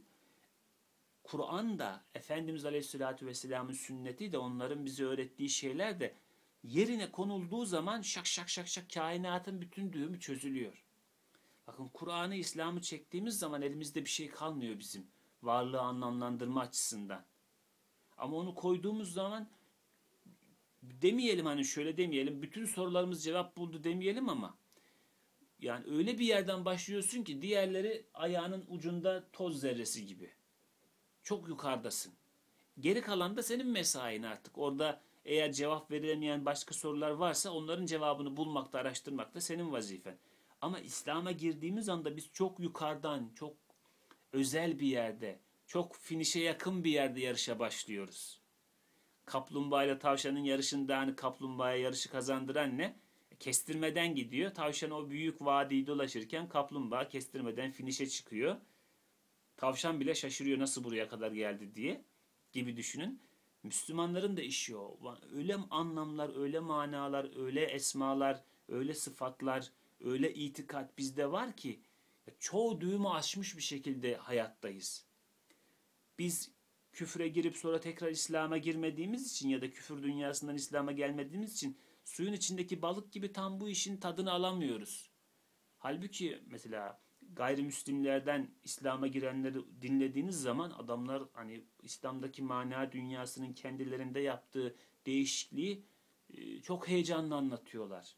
Kur'an'da Efendimiz Aleyhisselatü Vesselam'ın sünneti de onların bize öğrettiği şeyler de yerine konulduğu zaman şak şak şak şak kainatın bütün düğümü çözülüyor. Bakın Kur'an'ı, İslam'ı çektiğimiz zaman elimizde bir şey kalmıyor bizim varlığı anlamlandırma açısından. Ama onu koyduğumuz zaman demeyelim, hani şöyle demeyelim, bütün sorularımız cevap buldu demeyelim ama yani öyle bir yerden başlıyorsun ki diğerleri ayağının ucunda toz zerresi gibi. Çok yukarıdasın. Geri kalan da senin mesain artık. Orada eğer cevap verilemeyen başka sorular varsa onların cevabını bulmakta, araştırmakta senin vazifen. Ama İslam'a girdiğimiz anda biz çok yukarıdan, çok özel bir yerde, çok finişe yakın bir yerde yarışa başlıyoruz. Kaplumbağa ile tavşanın yarışında hani kaplumbağaya yarışı kazandıran ne? Kestirmeden gidiyor. Tavşan o büyük vadiyi dolaşırken kaplumbağa kestirmeden finişe çıkıyor. Tavşan bile şaşırıyor nasıl buraya kadar geldi diye gibi düşünün. Müslümanların da işi o. Öyle anlamlar, öyle manalar, öyle esmalar, öyle sıfatlar, öyle itikat bizde var ki çoğu düğümü aşmış bir şekilde hayattayız. Biz küfre girip sonra tekrar İslam'a girmediğimiz için ya da küfür dünyasından İslam'a gelmediğimiz için suyun içindeki balık gibi tam bu işin tadını alamıyoruz. Halbuki mesela gayrimüslimlerden İslam'a girenleri dinlediğiniz zaman adamlar hani İslam'daki mana dünyasının kendilerinde yaptığı değişikliği çok heyecanla anlatıyorlar.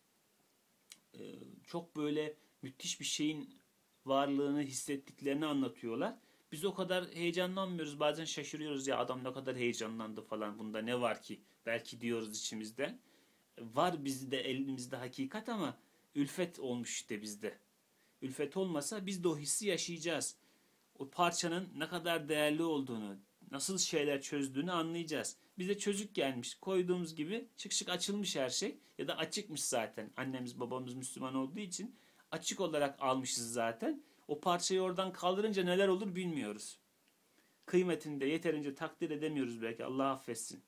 Çok böyle müthiş bir şeyin varlığını hissettiklerini anlatıyorlar. Biz o kadar heyecanlanmıyoruz. Bazen şaşırıyoruz, ya adam ne kadar heyecanlandı falan. Bunda ne var ki? Belki diyoruz içimizden. Var bizde, elimizde hakikat ama ülfet olmuş işte bizde. Ülfet olmasa biz de o hissi yaşayacağız. O parçanın ne kadar değerli olduğunu, nasıl şeyler çözdüğünü anlayacağız. Bize çocuk gelmiş, koyduğumuz gibi şık şık açılmış her şey. Ya da açıkmış zaten. Annemiz babamız Müslüman olduğu için açık olarak almışız zaten. O parçayı oradan kaldırınca neler olur bilmiyoruz. Kıymetini de yeterince takdir edemiyoruz belki, Allah affetsin.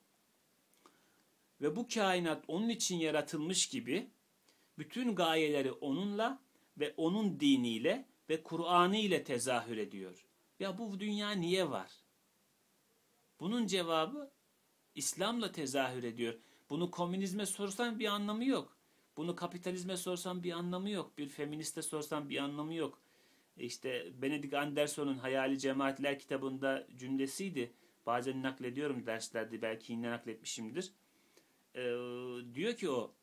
Ve bu kainat onun için yaratılmış gibi bütün gayeleri onunla ve onun diniyle ve Kur'an'ı ile tezahür ediyor. Ya bu dünya niye var? Bunun cevabı İslam'la tezahür ediyor. Bunu komünizme sorsan bir anlamı yok. Bunu kapitalizme sorsan bir anlamı yok. Bir feministe sorsan bir anlamı yok. İşte Benedict Anderson'un Hayali Cemaatler kitabında cümlesiydi. Bazen naklediyorum derslerde, belki yine nakletmişimdir. Diyor ki o,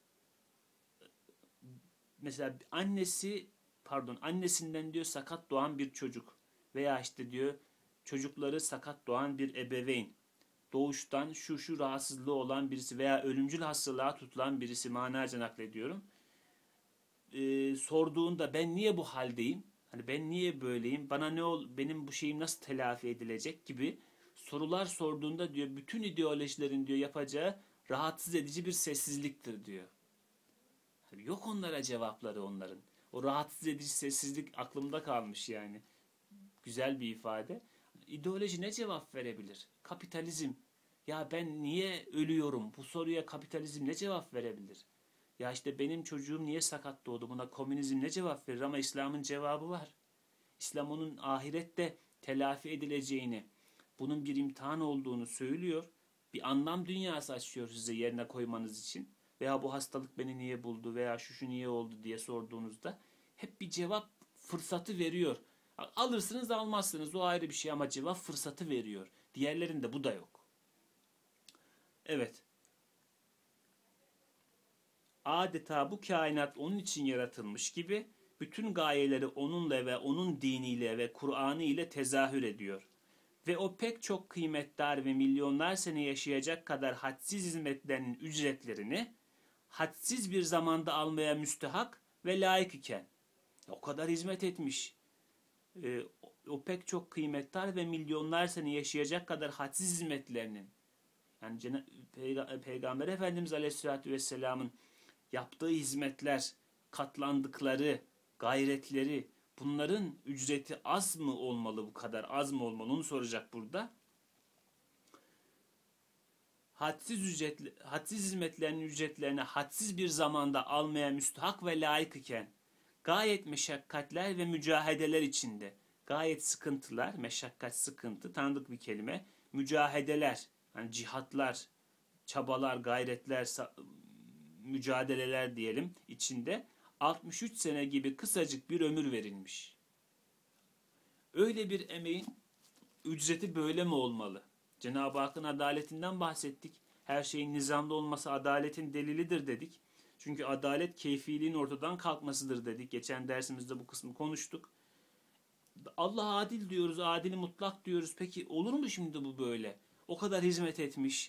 mesela annesinden diyor sakat doğan bir çocuk veya işte diyor çocukları sakat doğan bir ebeveyn, doğuştan şu rahatsızlığı olan birisi veya ölümcül hastalığa tutulan birisi, manaca naklediyorum. Sorduğunda ben niye bu haldeyim? Hani ben niye böyleyim? Bana ne benim bu şeyim nasıl telafi edilecek gibi sorular sorduğunda diyor bütün ideolojilerin diyor yapacağı rahatsız edici bir sessizliktir diyor. Yok onlara cevapları onların. O rahatsız edici sessizlik aklımda kalmış yani. Güzel bir ifade. İdeoloji ne cevap verebilir? Kapitalizm. Ya ben niye ölüyorum? Bu soruya kapitalizm ne cevap verebilir? Ya işte benim çocuğum niye sakat doğdu? Buna komünizm ne cevap verir? Ama İslam'ın cevabı var. İslam onun ahirette telafi edileceğini, bunun bir imtihan olduğunu söylüyor. Bir anlam dünyası açıyor size yerine koymanız için. Veya bu hastalık beni niye buldu veya şu niye oldu diye sorduğunuzda hep bir cevap fırsatı veriyor. Alırsınız almazsınız o ayrı bir şey ama cevap fırsatı veriyor. Diğerlerinde bu da yok. Evet. Adeta bu kainat onun için yaratılmış gibi bütün gayeleri onunla ve onun diniyle ve Kur'an'ı ile tezahür ediyor. Ve o pek çok kıymetdar ve milyonlar sene yaşayacak kadar hadsiz hizmetlerinin ücretlerini hadsiz bir zamanda almaya müstehak ve layık iken o kadar hizmet etmiş. O pek çok kıymetdar ve milyonlar sene yaşayacak kadar hadsiz hizmetlerinin yani Peygamber Efendimiz Aleyhisselatü Vesselam'ın yaptığı hizmetler, katlandıkları, gayretleri, bunların ücreti az mı olmalı, bu kadar az mı olmalı onu soracak burada. Hadsiz hizmetlerinin ücretlerini hadsiz bir zamanda almaya müstahak ve layık iken, gayet meşakkatler ve mücahedeler içinde, gayet sıkıntılar, meşakkat sıkıntı, tanıdık bir kelime, mücahedeler, yani cihatlar, çabalar, gayretler, mücadeleler diyelim içinde 63 sene gibi kısacık bir ömür verilmiş. Öyle bir emeğin ücreti böyle mi olmalı? Cenab-ı Hakk'ın adaletinden bahsettik. Her şeyin nizamda olması adaletin delilidir dedik. Çünkü adalet keyfiliğin ortadan kalkmasıdır dedik. Geçen dersimizde bu kısmı konuştuk. Allah adil diyoruz, adili mutlak diyoruz. Peki olur mu şimdi bu böyle? O kadar hizmet etmiş.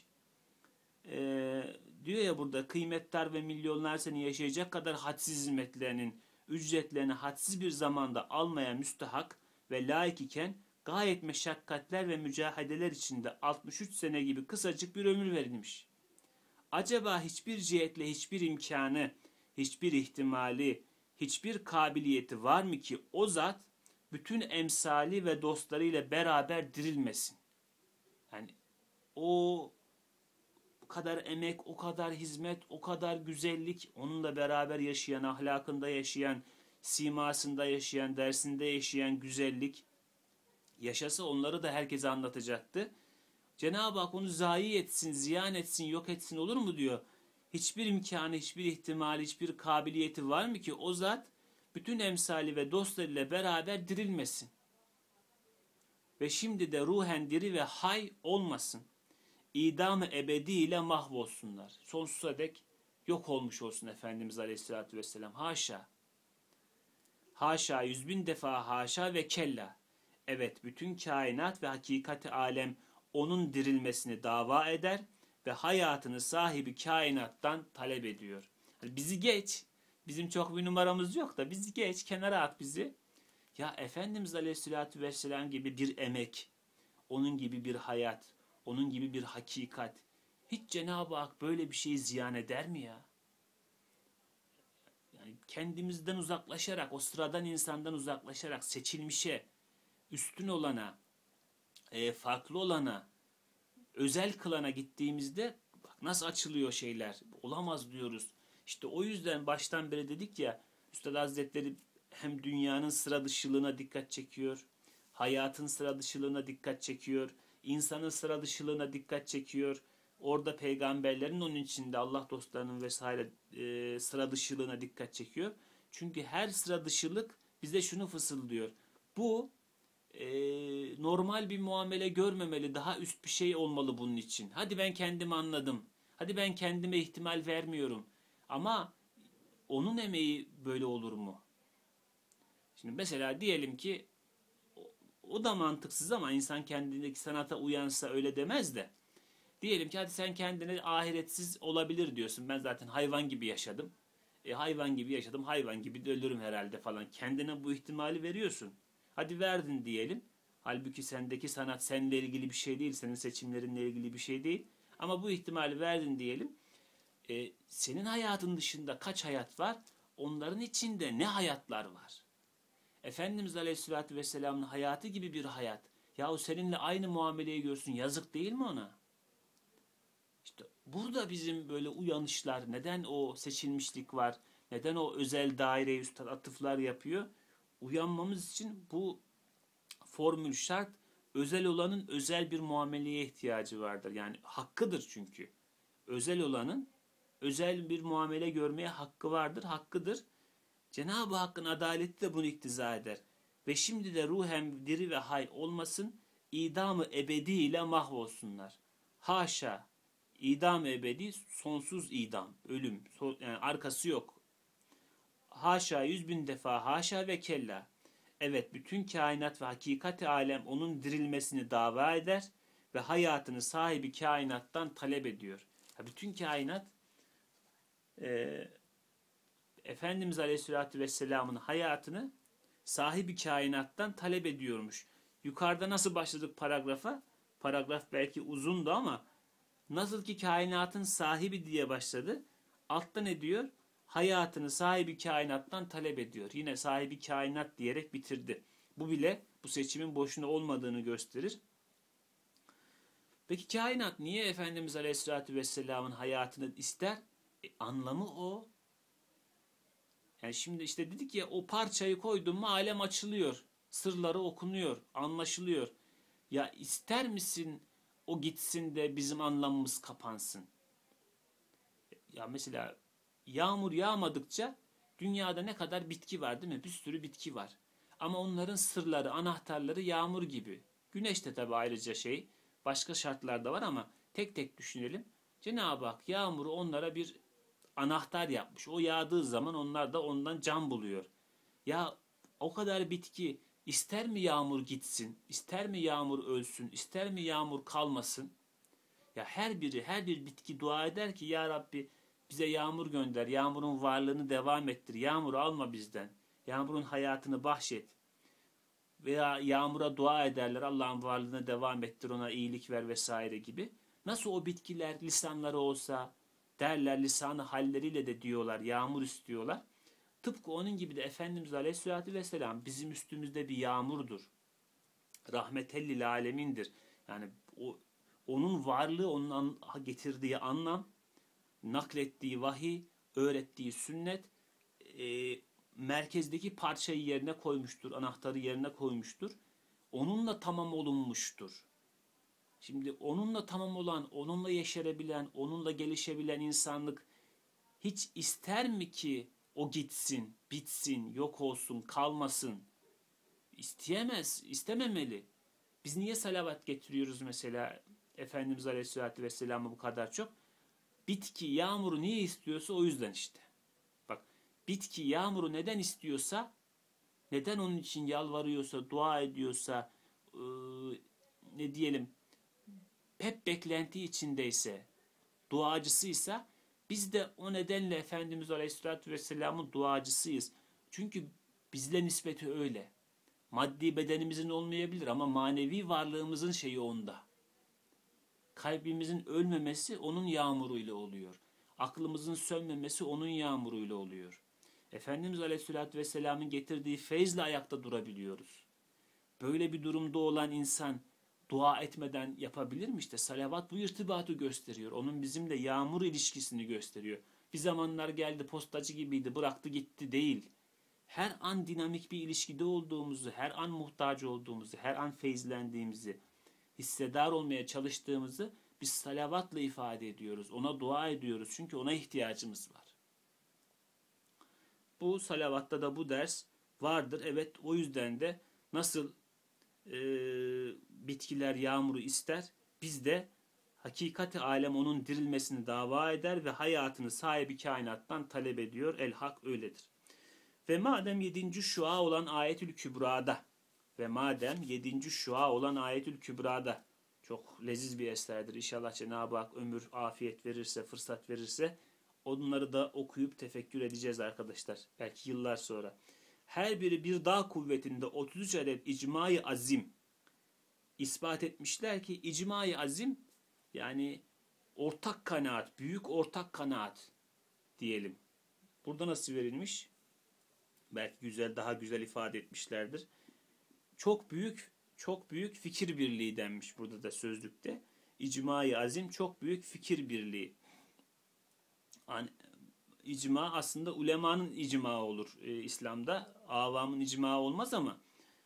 Diyor ya burada kıymetdar ve milyonlar seni yaşayacak kadar hadsiz hizmetlerinin ücretlerini hadsiz bir zamanda almaya müstahak ve layık iken gayet meşakkatler ve mücahedeler içinde 63 sene gibi kısacık bir ömür verilmiş. Acaba hiçbir cihetle hiçbir imkanı, hiçbir ihtimali, hiçbir kabiliyeti var mı ki o zat bütün emsali ve dostlarıyla beraber dirilmesin? Yani o kadar emek, o kadar hizmet, o kadar güzellik, onunla beraber yaşayan, ahlakında yaşayan, simasında yaşayan, dersinde yaşayan güzellik yaşasa onları da herkese anlatacaktı. Cenab-ı Hak onu zayi etsin, ziyan etsin, yok etsin olur mu diyor. Hiçbir imkanı, hiçbir ihtimali, hiçbir kabiliyeti var mı ki o zat bütün emsali ve dostlarıyla beraber dirilmesin. Ve şimdi de ruhen diri ve hay olmasın. İdam-ı ebedi ile mahvolsunlar. Sonsuza dek yok olmuş olsun Efendimiz Aleyhisselatü Vesselam. Haşa. Haşa 100.000 defa haşa ve kella. Evet bütün kainat ve hakikati alem onun dirilmesini dava eder ve hayatını sahibi kainattan talep ediyor. Yani bizi geç. Bizim çok bir numaramız yok da bizi geç, kenara at bizi. Ya Efendimiz Aleyhisselatü Vesselam gibi bir emek, onun gibi bir hayat, onun gibi bir hakikat. Hiç Cenab-ı Hak böyle bir şeyi ziyan eder mi ya? Yani kendimizden uzaklaşarak, o sıradan insandan uzaklaşarak seçilmişe, üstün olana, farklı olana, özel kılana gittiğimizde bak nasıl açılıyor şeyler. Olamaz diyoruz. İşte o yüzden baştan beri dedik ya, Üstad Hazretleri hem dünyanın sıra dışılığına dikkat çekiyor, hayatın sıra dışılığına dikkat çekiyor, insanın sıra dışılığına dikkat çekiyor. Orada peygamberlerin onun içinde Allah dostlarının vesaire sıra dışılığına dikkat çekiyor. Çünkü her sıra dışılık bize şunu fısıldıyor. Bu normal bir muamele görmemeli, daha üst bir şey olmalı bunun için. Hadi ben kendimi anladım. Hadi ben kendime ihtimal vermiyorum. Ama onun emeği böyle olur mu? Şimdi mesela diyelim ki o da mantıksız ama insan kendindeki sanata uyansa öyle demez de. Diyelim ki hadi sen kendine ahiretsiz olabilir diyorsun. Ben zaten hayvan gibi yaşadım. Hayvan gibi yaşadım, hayvan gibi de ölürüm herhalde falan. Kendine bu ihtimali veriyorsun. Hadi verdin diyelim. Halbuki sendeki sanat seninle ilgili bir şey değil, senin seçimlerinle ilgili bir şey değil. Ama bu ihtimali verdin diyelim. Senin hayatın dışında kaç hayat var? Onların içinde ne hayatlar var? Efendimiz Aleyhisselatü Vesselam'ın hayatı gibi bir hayat. Yahu seninle aynı muameleyi görsün, yazık değil mi ona? İşte burada bizim böyle uyanışlar, neden o seçilmişlik var, neden o özel daireye üstad atıflar yapıyor? uyanmamız için bu formül şart. Özel olanın özel bir muameleye ihtiyacı vardır. Yani hakkıdır çünkü. Özel olanın özel bir muamele görmeye hakkı vardır, hakkıdır. Cenab-ı Hakk'ın adaleti de bunu iktiza eder. Ve şimdi de ruhen diri ve hay olmasın, idam-ı ebedi ile mahvolsunlar. Haşa, idam-ı ebedi, sonsuz idam, ölüm, yani arkası yok. Haşa 100.000 defa, haşa ve kella. Evet, bütün kainat ve hakikati alem onun dirilmesini dava eder ve hayatını sahibi kainattan talep ediyor. Bütün kainat Efendimiz Aleyhisselatü Vesselam'ın hayatını sahibi kainattan talep ediyormuş. Yukarıda nasıl başladık paragrafa? Paragraf belki uzundu ama nasıl ki kainatın sahibi diye başladı. Altta ne diyor? Hayatını sahibi kainattan talep ediyor. Yine sahibi kainat diyerek bitirdi. Bu bile bu seçimin boşuna olmadığını gösterir. Peki kainat niye Efendimiz Aleyhisselatü Vesselam'ın hayatını ister? Anlamı o. Yani şimdi işte dedik ya, o parçayı koydun mu alem açılıyor. Sırları okunuyor, anlaşılıyor. Ya ister misin o gitsin de bizim anlamımız kapansın? Ya mesela yağmur yağmadıkça dünyada ne kadar bitki var değil mi? Bir sürü bitki var. Ama onların sırları, anahtarları yağmur gibi. Güneş de tabii ayrıca başka şartlar da var ama tek tek düşünelim. Cenab-ı Hak yağmuru onlara bir anahtar yapmış. O yağdığı zaman onlar da ondan can buluyor. Ya o kadar bitki ister mi yağmur gitsin? İster mi yağmur ölsün? İster mi yağmur kalmasın? Ya her bir bitki dua eder ki ya Rabbi bize yağmur gönder. Yağmurun varlığını devam ettir. Yağmuru alma bizden. Yağmurun hayatını bahşet. Veya yağmura dua ederler. Allah'ın varlığını devam ettir, ona iyilik ver vesaire gibi. Nasıl o bitkiler lisanları olsa derler, lisanı halleriyle de diyorlar, yağmur istiyorlar. Tıpkı onun gibi de Efendimiz Aleyhisselatü Vesselam bizim üstümüzde bir yağmurdur. Rahmetellil alemindir. Yani onun varlığı, onun getirdiği anlam, naklettiği vahiy, öğrettiği sünnet, merkezdeki parçayı yerine koymuştur, anahtarı yerine koymuştur. Onunla tamam olunmuştur. Şimdi onunla tamam olan, onunla yeşerebilen, onunla gelişebilen insanlık hiç ister mi ki o gitsin, bitsin, yok olsun, kalmasın? İsteyemez, istememeli. Biz niye salavat getiriyoruz mesela Efendimiz Aleyhisselatü Vesselam'a bu kadar çok? Bitki yağmuru niye istiyorsa o yüzden işte. Bak, bitki yağmuru neden istiyorsa, neden onun için yalvarıyorsa, dua ediyorsa, ne diyelim, hep beklenti içindeyse, duacısıysa, biz de o nedenle Efendimiz Aleyhisselatü Vesselam'ın duacısıyız. Çünkü bizle nispeti öyle. Maddi bedenimizin olmayabilir ama manevi varlığımızın şeyi onda. Kalbimizin ölmemesi onun yağmuruyla oluyor. Aklımızın sönmemesi onun yağmuruyla oluyor. Efendimiz Aleyhisselatü Vesselam'ın getirdiği feyzle ayakta durabiliyoruz. Böyle bir durumda olan insan dua etmeden yapabilir mi? İşte salavat bu irtibatı gösteriyor. Onun bizimle yağmur ilişkisini gösteriyor. Bir zamanlar geldi postacı gibiydi, bıraktı gitti değil. Her an dinamik bir ilişkide olduğumuzu, her an muhtaç olduğumuzu, her an feyizlendiğimizi, hissedar olmaya çalıştığımızı biz salavatla ifade ediyoruz. Ona dua ediyoruz çünkü ona ihtiyacımız var. Bu salavatta da bu ders vardır. Evet, o yüzden de nasıl bitkiler yağmuru ister, biz de hakikati alem onun dirilmesini dava eder ve hayatını sahibi kainattan talep ediyor. El hak öyledir. Ve madem 7. şua olan Ayetül Kübra'da çok leziz bir eserdir. İnşallah Cenab-ı Hak ömür, afiyet verirse, fırsat verirse onları da okuyup tefekkür edeceğiz arkadaşlar. Belki yıllar sonra. Her biri bir dağ kuvvetinde 33 adet icma-i azim ispat etmişler ki icma-i azim yani ortak kanaat, büyük ortak kanaat diyelim. Burada nasıl verilmiş? Belki daha güzel ifade etmişlerdir. Çok büyük fikir birliği denmiş burada da sözlükte. İcma-i azim çok büyük fikir birliği. icma aslında ulemanın icma olur İslam'da. Avamın icma olmaz ama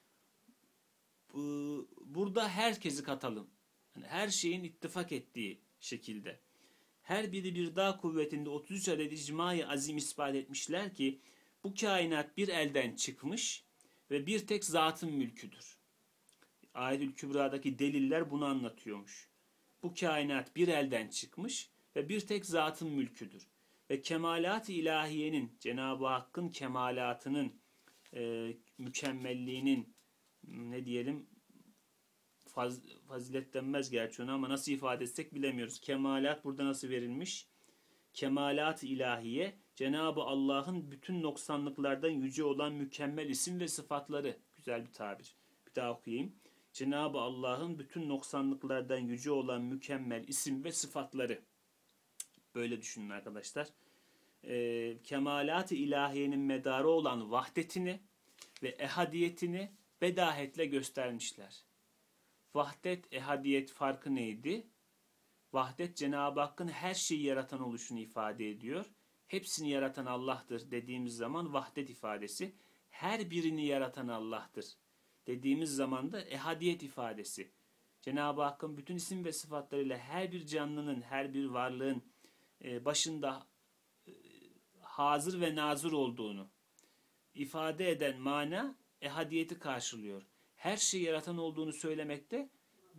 burada herkesi katalım. Yani her şeyin ittifak ettiği şekilde. Her biri bir dağ kuvvetinde 33 adet icma-i azim ispat etmişler ki bu kainat bir elden çıkmış ve bir tek zatın mülküdür. Ayet-ül Kübra'daki deliller bunu anlatıyormuş. Bu kainat bir elden çıkmış ve bir tek zatın mülküdür. Ve kemalat-ı ilahiyenin, Cenab-ı Hakk'ın kemalatının, mükemmelliğinin, ne diyelim, fazilet denmez gerçi ona ama nasıl ifade etsek bilemiyoruz. Kemalat burada nasıl verilmiş? Kemalat-ı ilahiye, Cenab-ı Allah'ın bütün noksanlıklardan yüce olan mükemmel isim ve sıfatları. Güzel bir tabir. Bir daha okuyayım. Cenab-ı Allah'ın bütün noksanlıklardan yüce olan mükemmel isim ve sıfatları. Böyle düşünün arkadaşlar. Kemalat-ı ilahiyenin medarı olan vahdetini ve ehadiyetini bedahetle göstermişler. Vahdet, ehadiyet farkı neydi? Vahdet, Cenab-ı Hakk'ın her şeyi yaratan oluşunu ifade ediyor. Hepsini yaratan Allah'tır dediğimiz zaman vahdet ifadesi. Her birini yaratan Allah'tır dediğimiz zaman da ehadiyet ifadesi. Cenab-ı Hakk'ın bütün isim ve sıfatlarıyla her bir canlının, her bir varlığın başında hazır ve nazır olduğunu ifade eden mana ehadiyeti karşılıyor. Her şeyi yaratan olduğunu söylemekte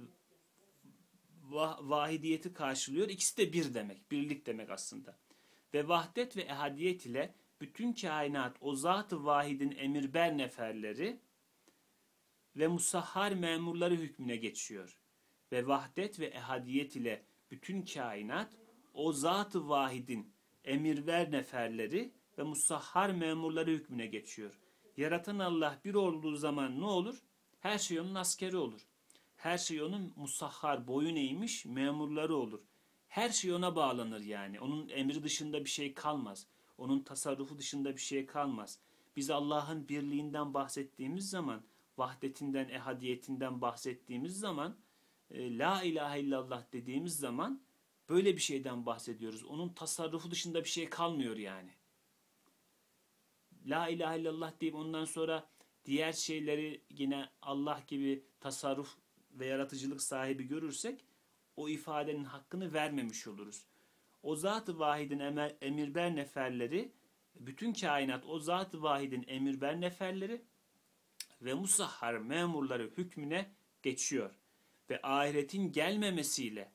vahidiyeti karşılıyor. İkisi de bir demek, birlik demek aslında. Ve vahdet ve ehadiyet ile bütün kainat o zat-ı vahidin emirber neferleri ve musahhar memurları hükmüne geçiyor. Ve vahdet ve ehadiyet ile bütün kainat o zat-ı vahidin emirver neferleri ve musahhar memurları hükmüne geçiyor. Yaratan Allah bir olduğu zaman ne olur? Her şey onun askeri olur. Her şey onun musahhar, boyun eğmiş memurları olur. Her şey ona bağlanır yani. Onun emri dışında bir şey kalmaz. Onun tasarrufu dışında bir şey kalmaz. Biz Allah'ın birliğinden bahsettiğimiz zaman, vahdetinden, ehadiyetinden bahsettiğimiz zaman, la ilahe illallah dediğimiz zaman böyle bir şeyden bahsediyoruz. Onun tasarrufu dışında bir şey kalmıyor yani. La ilahe illallah deyip ondan sonra diğer şeyleri yine Allah gibi tasarruf ve yaratıcılık sahibi görürsek o ifadenin hakkını vermemiş oluruz. O zat-ı vahidin emirber neferleri, bütün kainat o zat-ı vahidin emirber neferleri ve musahhar memurları hükmüne geçiyor. Ve ahiretin gelmemesiyle,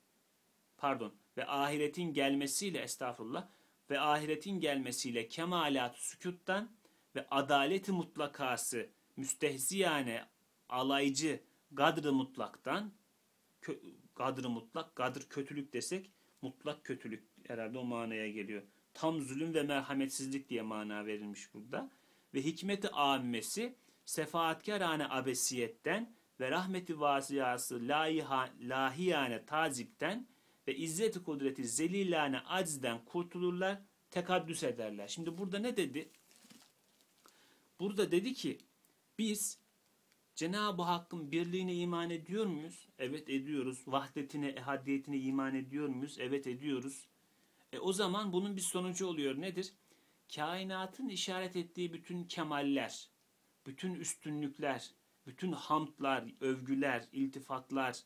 ve ahiretin gelmesiyle ve ahiretin gelmesiyle kemalat-ı sükuttan ve adaleti mutlakası müstehziyane alaycı gadr-ı mutlaktan, gadr-ı mutlak, gadr kötülük desek mutlak kötülük herhalde o manaya geliyor. Tam zulüm ve merhametsizlik diye mana verilmiş burada. Ve hikmet-i âmmesi sefaatkârâne abesiyetten ve rahmeti vasiyası lahiyane tazipten ve izzet-i kudreti zelilane acizden kurtulurlar, tekaddüs ederler. Şimdi burada ne dedi? Burada dedi ki biz Cenab-ı Hakk'ın birliğine iman ediyor muyuz? Evet ediyoruz. Vahdetine, ehadiyetine iman ediyor muyuz? Evet ediyoruz. O zaman bunun bir sonucu oluyor. Nedir? Kainatın işaret ettiği bütün kemaller, bütün üstünlükler, bütün hamdlar, övgüler, iltifatlar,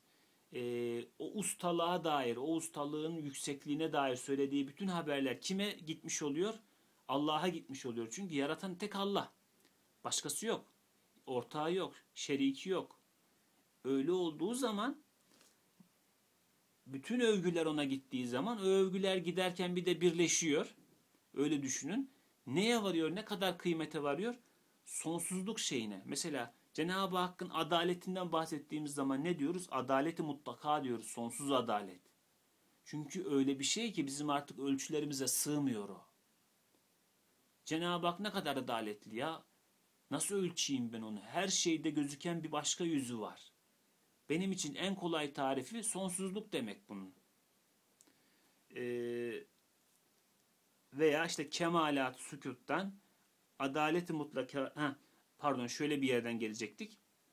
o ustalığa dair, o ustalığın yüksekliğine dair söylediği bütün haberler kime gitmiş oluyor? Allah'a gitmiş oluyor. Çünkü yaratan tek Allah. Başkası yok. Ortağı yok. Şeriki yok. Öyle olduğu zaman bütün övgüler ona gittiği zaman o övgüler giderken bir de birleşiyor. Öyle düşünün. Neye varıyor? Ne kadar kıymete varıyor? Sonsuzluk şeyine. Mesela Cenab-ı Hakk'ın adaletinden bahsettiğimiz zaman ne diyoruz? Adaleti mutlaka diyoruz. Sonsuz adalet. Çünkü öyle bir şey ki bizim artık ölçülerimize sığmıyor o. Cenab-ı Hak ne kadar adaletli ya. Nasıl ölçeyim ben onu? Her şeyde gözüken bir başka yüzü var. Benim için en kolay tarifi sonsuzluk demek bunun. Veya işte kemalat sükuttan adaleti mutlaka şöyle bir yerden gelecektik.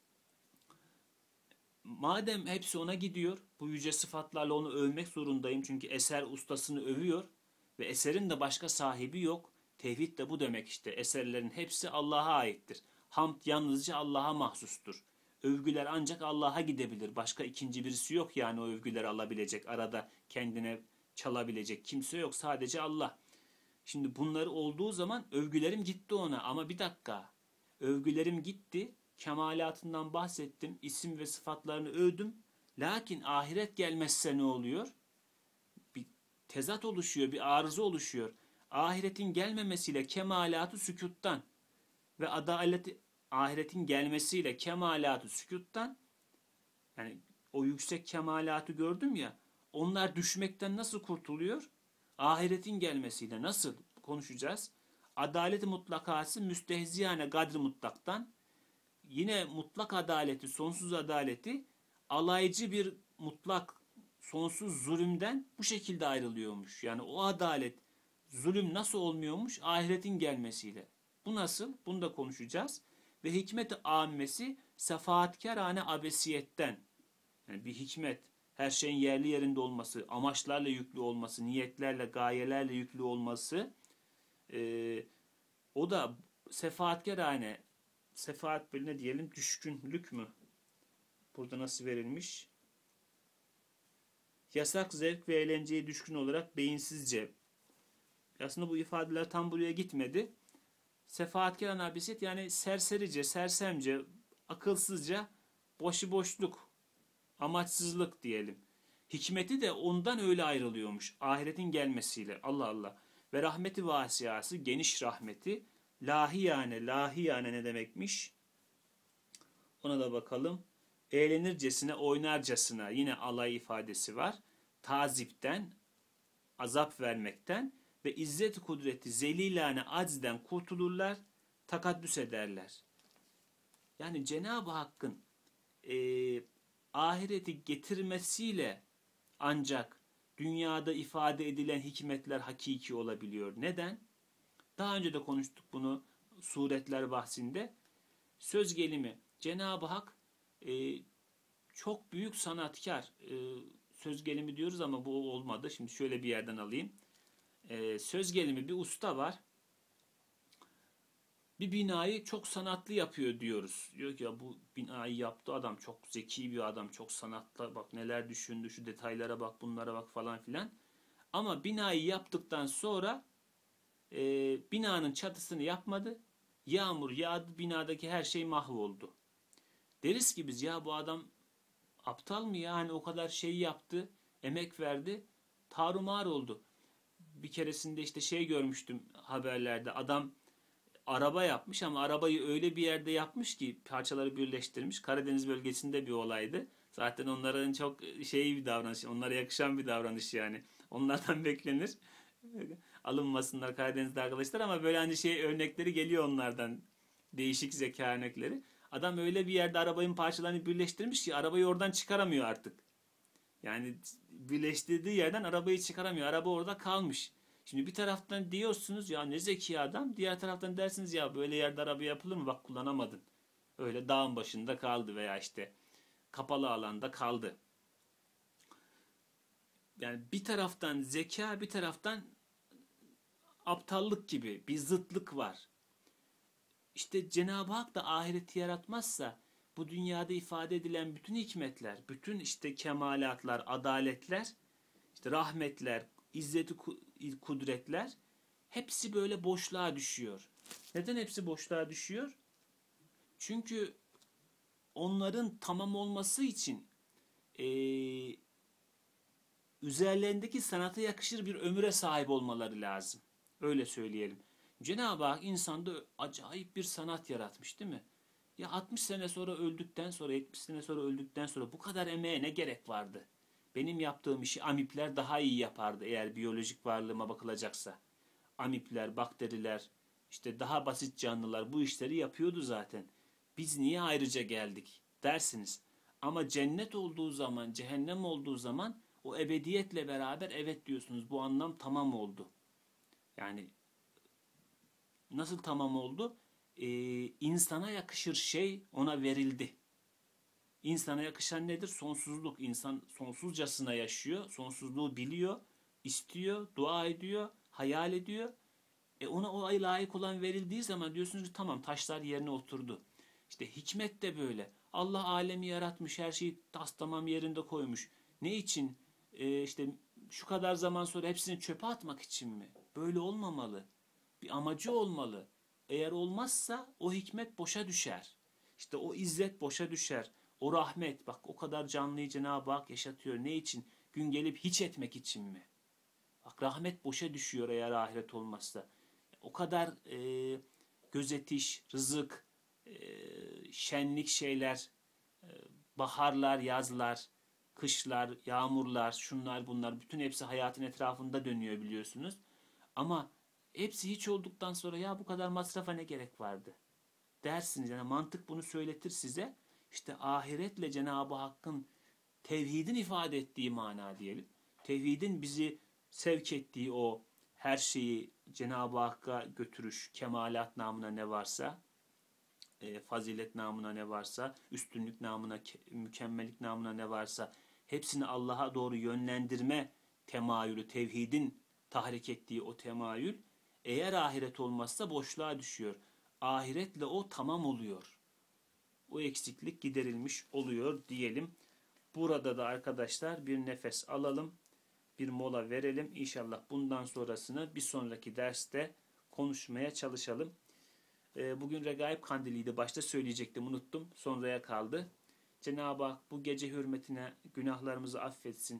Madem hepsi ona gidiyor, bu yüce sıfatlarla onu övmek zorundayım çünkü eser ustasını övüyor. Ve eserin de başka sahibi yok. Tevhid de bu demek işte. Eserlerin hepsi Allah'a aittir. Hamd yalnızca Allah'a mahsustur. Övgüler ancak Allah'a gidebilir. Başka ikinci birisi yok yani o övgüleri alabilecek. Arada kendine çalabilecek kimse yok. Sadece Allah. Şimdi bunları olduğu zaman övgülerim gitti ona. Ama bir dakika. Övgülerim gitti. Kemalatından bahsettim. İsim ve sıfatlarını övdüm. Lakin ahiret gelmezse ne oluyor? Bir tezat oluşuyor, bir arıza oluşuyor. Ahiretin gelmemesiyle kemalatı sükuttan ve adaleti ahiretin gelmesiyle kemalatı sükuttan, yani o yüksek kemalatı gördüm ya, onlar düşmekten nasıl kurtuluyor? Ahiretin gelmesiyle nasıl konuşacağız? Adalet-i mutlakası müstehziyane gadr-ı mutlaktan, yine mutlak adaleti, sonsuz adaleti alaycı bir mutlak sonsuz zulümden bu şekilde ayrılıyormuş. Yani o adalet, zulüm nasıl olmuyormuş? Ahiretin gelmesiyle. Bu nasıl? Bunu da konuşacağız. Ve hikmet-i âmmesi sefaatkârâne abesiyetten. Yani bir hikmet, her şeyin yerli yerinde olması, amaçlarla yüklü olması, niyetlerle, gayelerle yüklü olması, o da sefaatkârâne, sefaat böyle ne diyelim, düşkünlük mü? Burada nasıl verilmiş? Yasak, zevk ve eğlenceye düşkün olarak beyinsizce. Aslında bu ifadeler tam buraya gitmedi. Sefaatkar anabisiyet yani serserice, sersemce, akılsızca, boşluk, amaçsızlık diyelim. Hikmeti de ondan öyle ayrılıyormuş. Ahiretin gelmesiyle. Allah Allah. Ve rahmeti vasiyası, geniş rahmeti. Lahiyane ne demekmiş? Ona da bakalım. Eğlenircesine, oynarcasına yine alay ifadesi var. Tazipten, azap vermekten ve izzet kudreti zelilane aczden kurtulurlar, takaddüs ederler. Yani Cenab-ı Hakk'ın ahireti getirmesiyle ancak dünyada ifade edilen hikmetler hakiki olabiliyor. Neden? Daha önce de konuştuk bunu suretler bahsinde. Söz gelimi Cenab-ı Hak çok büyük sanatkar. Söz gelimi diyoruz ama bu olmadı. Şimdi şöyle bir yerden alayım. Söz gelimi bir usta var. Bir binayı çok sanatlı yapıyor diyoruz. Diyor ki ya bu binayı yaptı adam çok zeki bir adam, çok sanatlı, bak neler düşündü, şu detaylara bak, bunlara bak falan filan. Ama binayı yaptıktan sonra binanın çatısını yapmadı. Yağmur yağdı, binadaki her şey mahvoldu. Deriz ki biz ya bu adam aptal mı ya? Hani o kadar şey yaptı, emek verdi, tarumar oldu. Bir keresinde işte şey görmüştüm haberlerde. Adam araba yapmış ama arabayı öyle bir yerde yapmış ki parçaları birleştirmiş. Karadeniz bölgesinde bir olaydı. Zaten onların çok şey bir davranış, onlara yakışan bir davranış yani. Onlardan beklenir. Alınmasınlar Karadeniz'de arkadaşlar ama böyle hani şey örnekleri geliyor onlardan. Değişik zeka örnekleri. Adam öyle bir yerde arabanın parçalarını birleştirmiş ki arabayı oradan çıkaramıyor artık. Yani birleştirdiği yerden arabayı çıkaramıyor. Araba orada kalmış. Şimdi bir taraftan diyorsunuz ya ne zeki adam. Diğer taraftan dersiniz ya böyle yerde araba yapılır mı? Bak kullanamadın. Öyle dağın başında kaldı veya işte kapalı alanda kaldı. Yani bir taraftan zeka, bir taraftan aptallık gibi bir zıtlık var. İşte Cenab-ı Hak da ahireti yaratmazsa bu dünyada ifade edilen bütün hikmetler, bütün işte kemalatlar, adaletler, işte rahmetler, izzeti kudretler hepsi böyle boşluğa düşüyor. Neden hepsi boşluğa düşüyor? Çünkü onların tamam olması için üzerlerindeki sanata yakışır bir ömüre sahip olmaları lazım. Öyle söyleyelim. Cenab-ı Hak insanda acayip bir sanat yaratmış değil mi? Ya 60 sene sonra öldükten sonra, 70 sene sonra öldükten sonra bu kadar emeğe ne gerek vardı? Benim yaptığım işi amipler daha iyi yapardı eğer biyolojik varlığıma bakılacaksa. Amipler, bakteriler, işte daha basit canlılar bu işleri yapıyordu zaten. Biz niye ayrıca geldik dersiniz. Ama cennet olduğu zaman, cehennem olduğu zaman o ebediyetle beraber evet diyorsunuz. Bu anlam tamam oldu. Yani nasıl tamam oldu? İnsana yakışır şey ona verildi. İnsana yakışan nedir? Sonsuzluk. İnsan sonsuzcasına yaşıyor. Sonsuzluğu biliyor, istiyor, dua ediyor. hayal ediyor. Ona o layık olan verildiği zaman diyorsunuz ki tamam, taşlar yerine oturdu. İşte hikmet de böyle. Allah alemi yaratmış, her şeyi tas tamam yerinde koymuş. Ne için? İşte şu kadar zaman sonra hepsini çöpe atmak için mi? Böyle olmamalı. Bir amacı olmalı. Eğer olmazsa o hikmet boşa düşer. İşte o izzet boşa düşer. O rahmet, bak o kadar canlıyı Cenab-ı Hak yaşatıyor. Ne için? Gün gelip hiç etmek için mi? Bak rahmet boşa düşüyor eğer ahiret olmazsa. O kadar gözetiş, rızık, şenlik şeyler, e, baharlar, yazlar, kışlar, yağmurlar, şunlar bunlar, bütün hepsi hayatın etrafında dönüyor biliyorsunuz. Ama hepsi hiç olduktan sonra ya bu kadar masrafa ne gerek vardı dersiniz. Yani mantık bunu söyletir size. İşte ahiretle Cenab-ı Hakk'ın tevhidin ifade ettiği mana diyelim. Tevhidin bizi sevk ettiği o her şeyi Cenab-ı Hakk'a götürüş, kemalat namına ne varsa, fazilet namına ne varsa, üstünlük namına, mükemmellik namına ne varsa hepsini Allah'a doğru yönlendirme temayülü, tevhidin tahrik ettiği o temayül, eğer ahiret olmazsa boşluğa düşüyor. Ahiretle o tamam oluyor. O eksiklik giderilmiş oluyor diyelim. Burada da arkadaşlar bir nefes alalım, bir mola verelim. İnşallah bundan sonrasını bir sonraki derste konuşmaya çalışalım. Bugün Regaib Kandili'ydi. Başta söyleyecektim, unuttum. Sonraya kaldı. Cenab-ı Hak bu gece hürmetine günahlarımızı affetsin.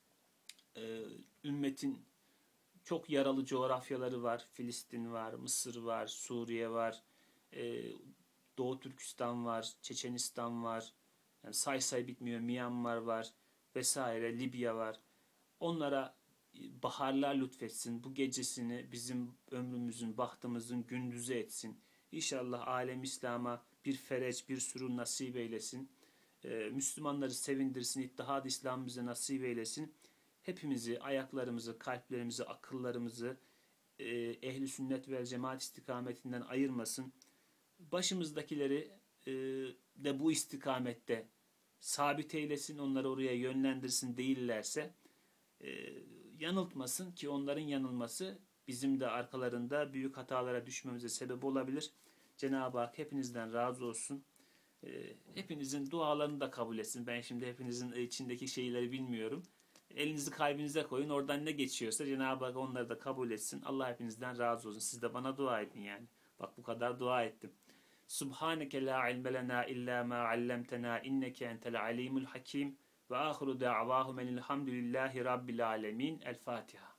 Ümmetin çok yaralı coğrafyaları var. Filistin var, Mısır var, Suriye var, Doğu Türkistan var, Çeçenistan var. Yani say bitmiyor. Myanmar var vesaire, Libya var. Onlara baharlar lütfetsin. Bu gecesini bizim ömrümüzün, bahtımızın gündüzü etsin. İnşallah alem İslam'a bir fereç, bir sürur nasip eylesin. Müslümanları sevindirsin, İttihad İslam bize nasip eylesin. Hepimizi, ayaklarımızı, kalplerimizi, akıllarımızı ehli sünnet ve cemaat istikametinden ayırmasın. Başımızdakileri de bu istikamette sabit eylesin, onları oraya yönlendirsin, değillerse yanıltmasın ki onların yanılması bizim de arkalarında büyük hatalara düşmemize sebep olabilir. Cenab-ı Hak hepinizden razı olsun. Hepinizin dualarını da kabul etsin. Ben şimdi hepinizin içindeki şeyleri bilmiyorum. Elinizi kalbinize koyun. Oradan ne geçiyorsa Cenab-ı Hak onları da kabul etsin. Allah hepinizden razı olsun. Siz de bana dua edin yani. Bak bu kadar dua ettim. Subhaneke la ilme lena illa ma allamtena inneke entel alimul hakim ve ahiru da'vahum elhamdülillahi rabbil alemin. El Fatiha.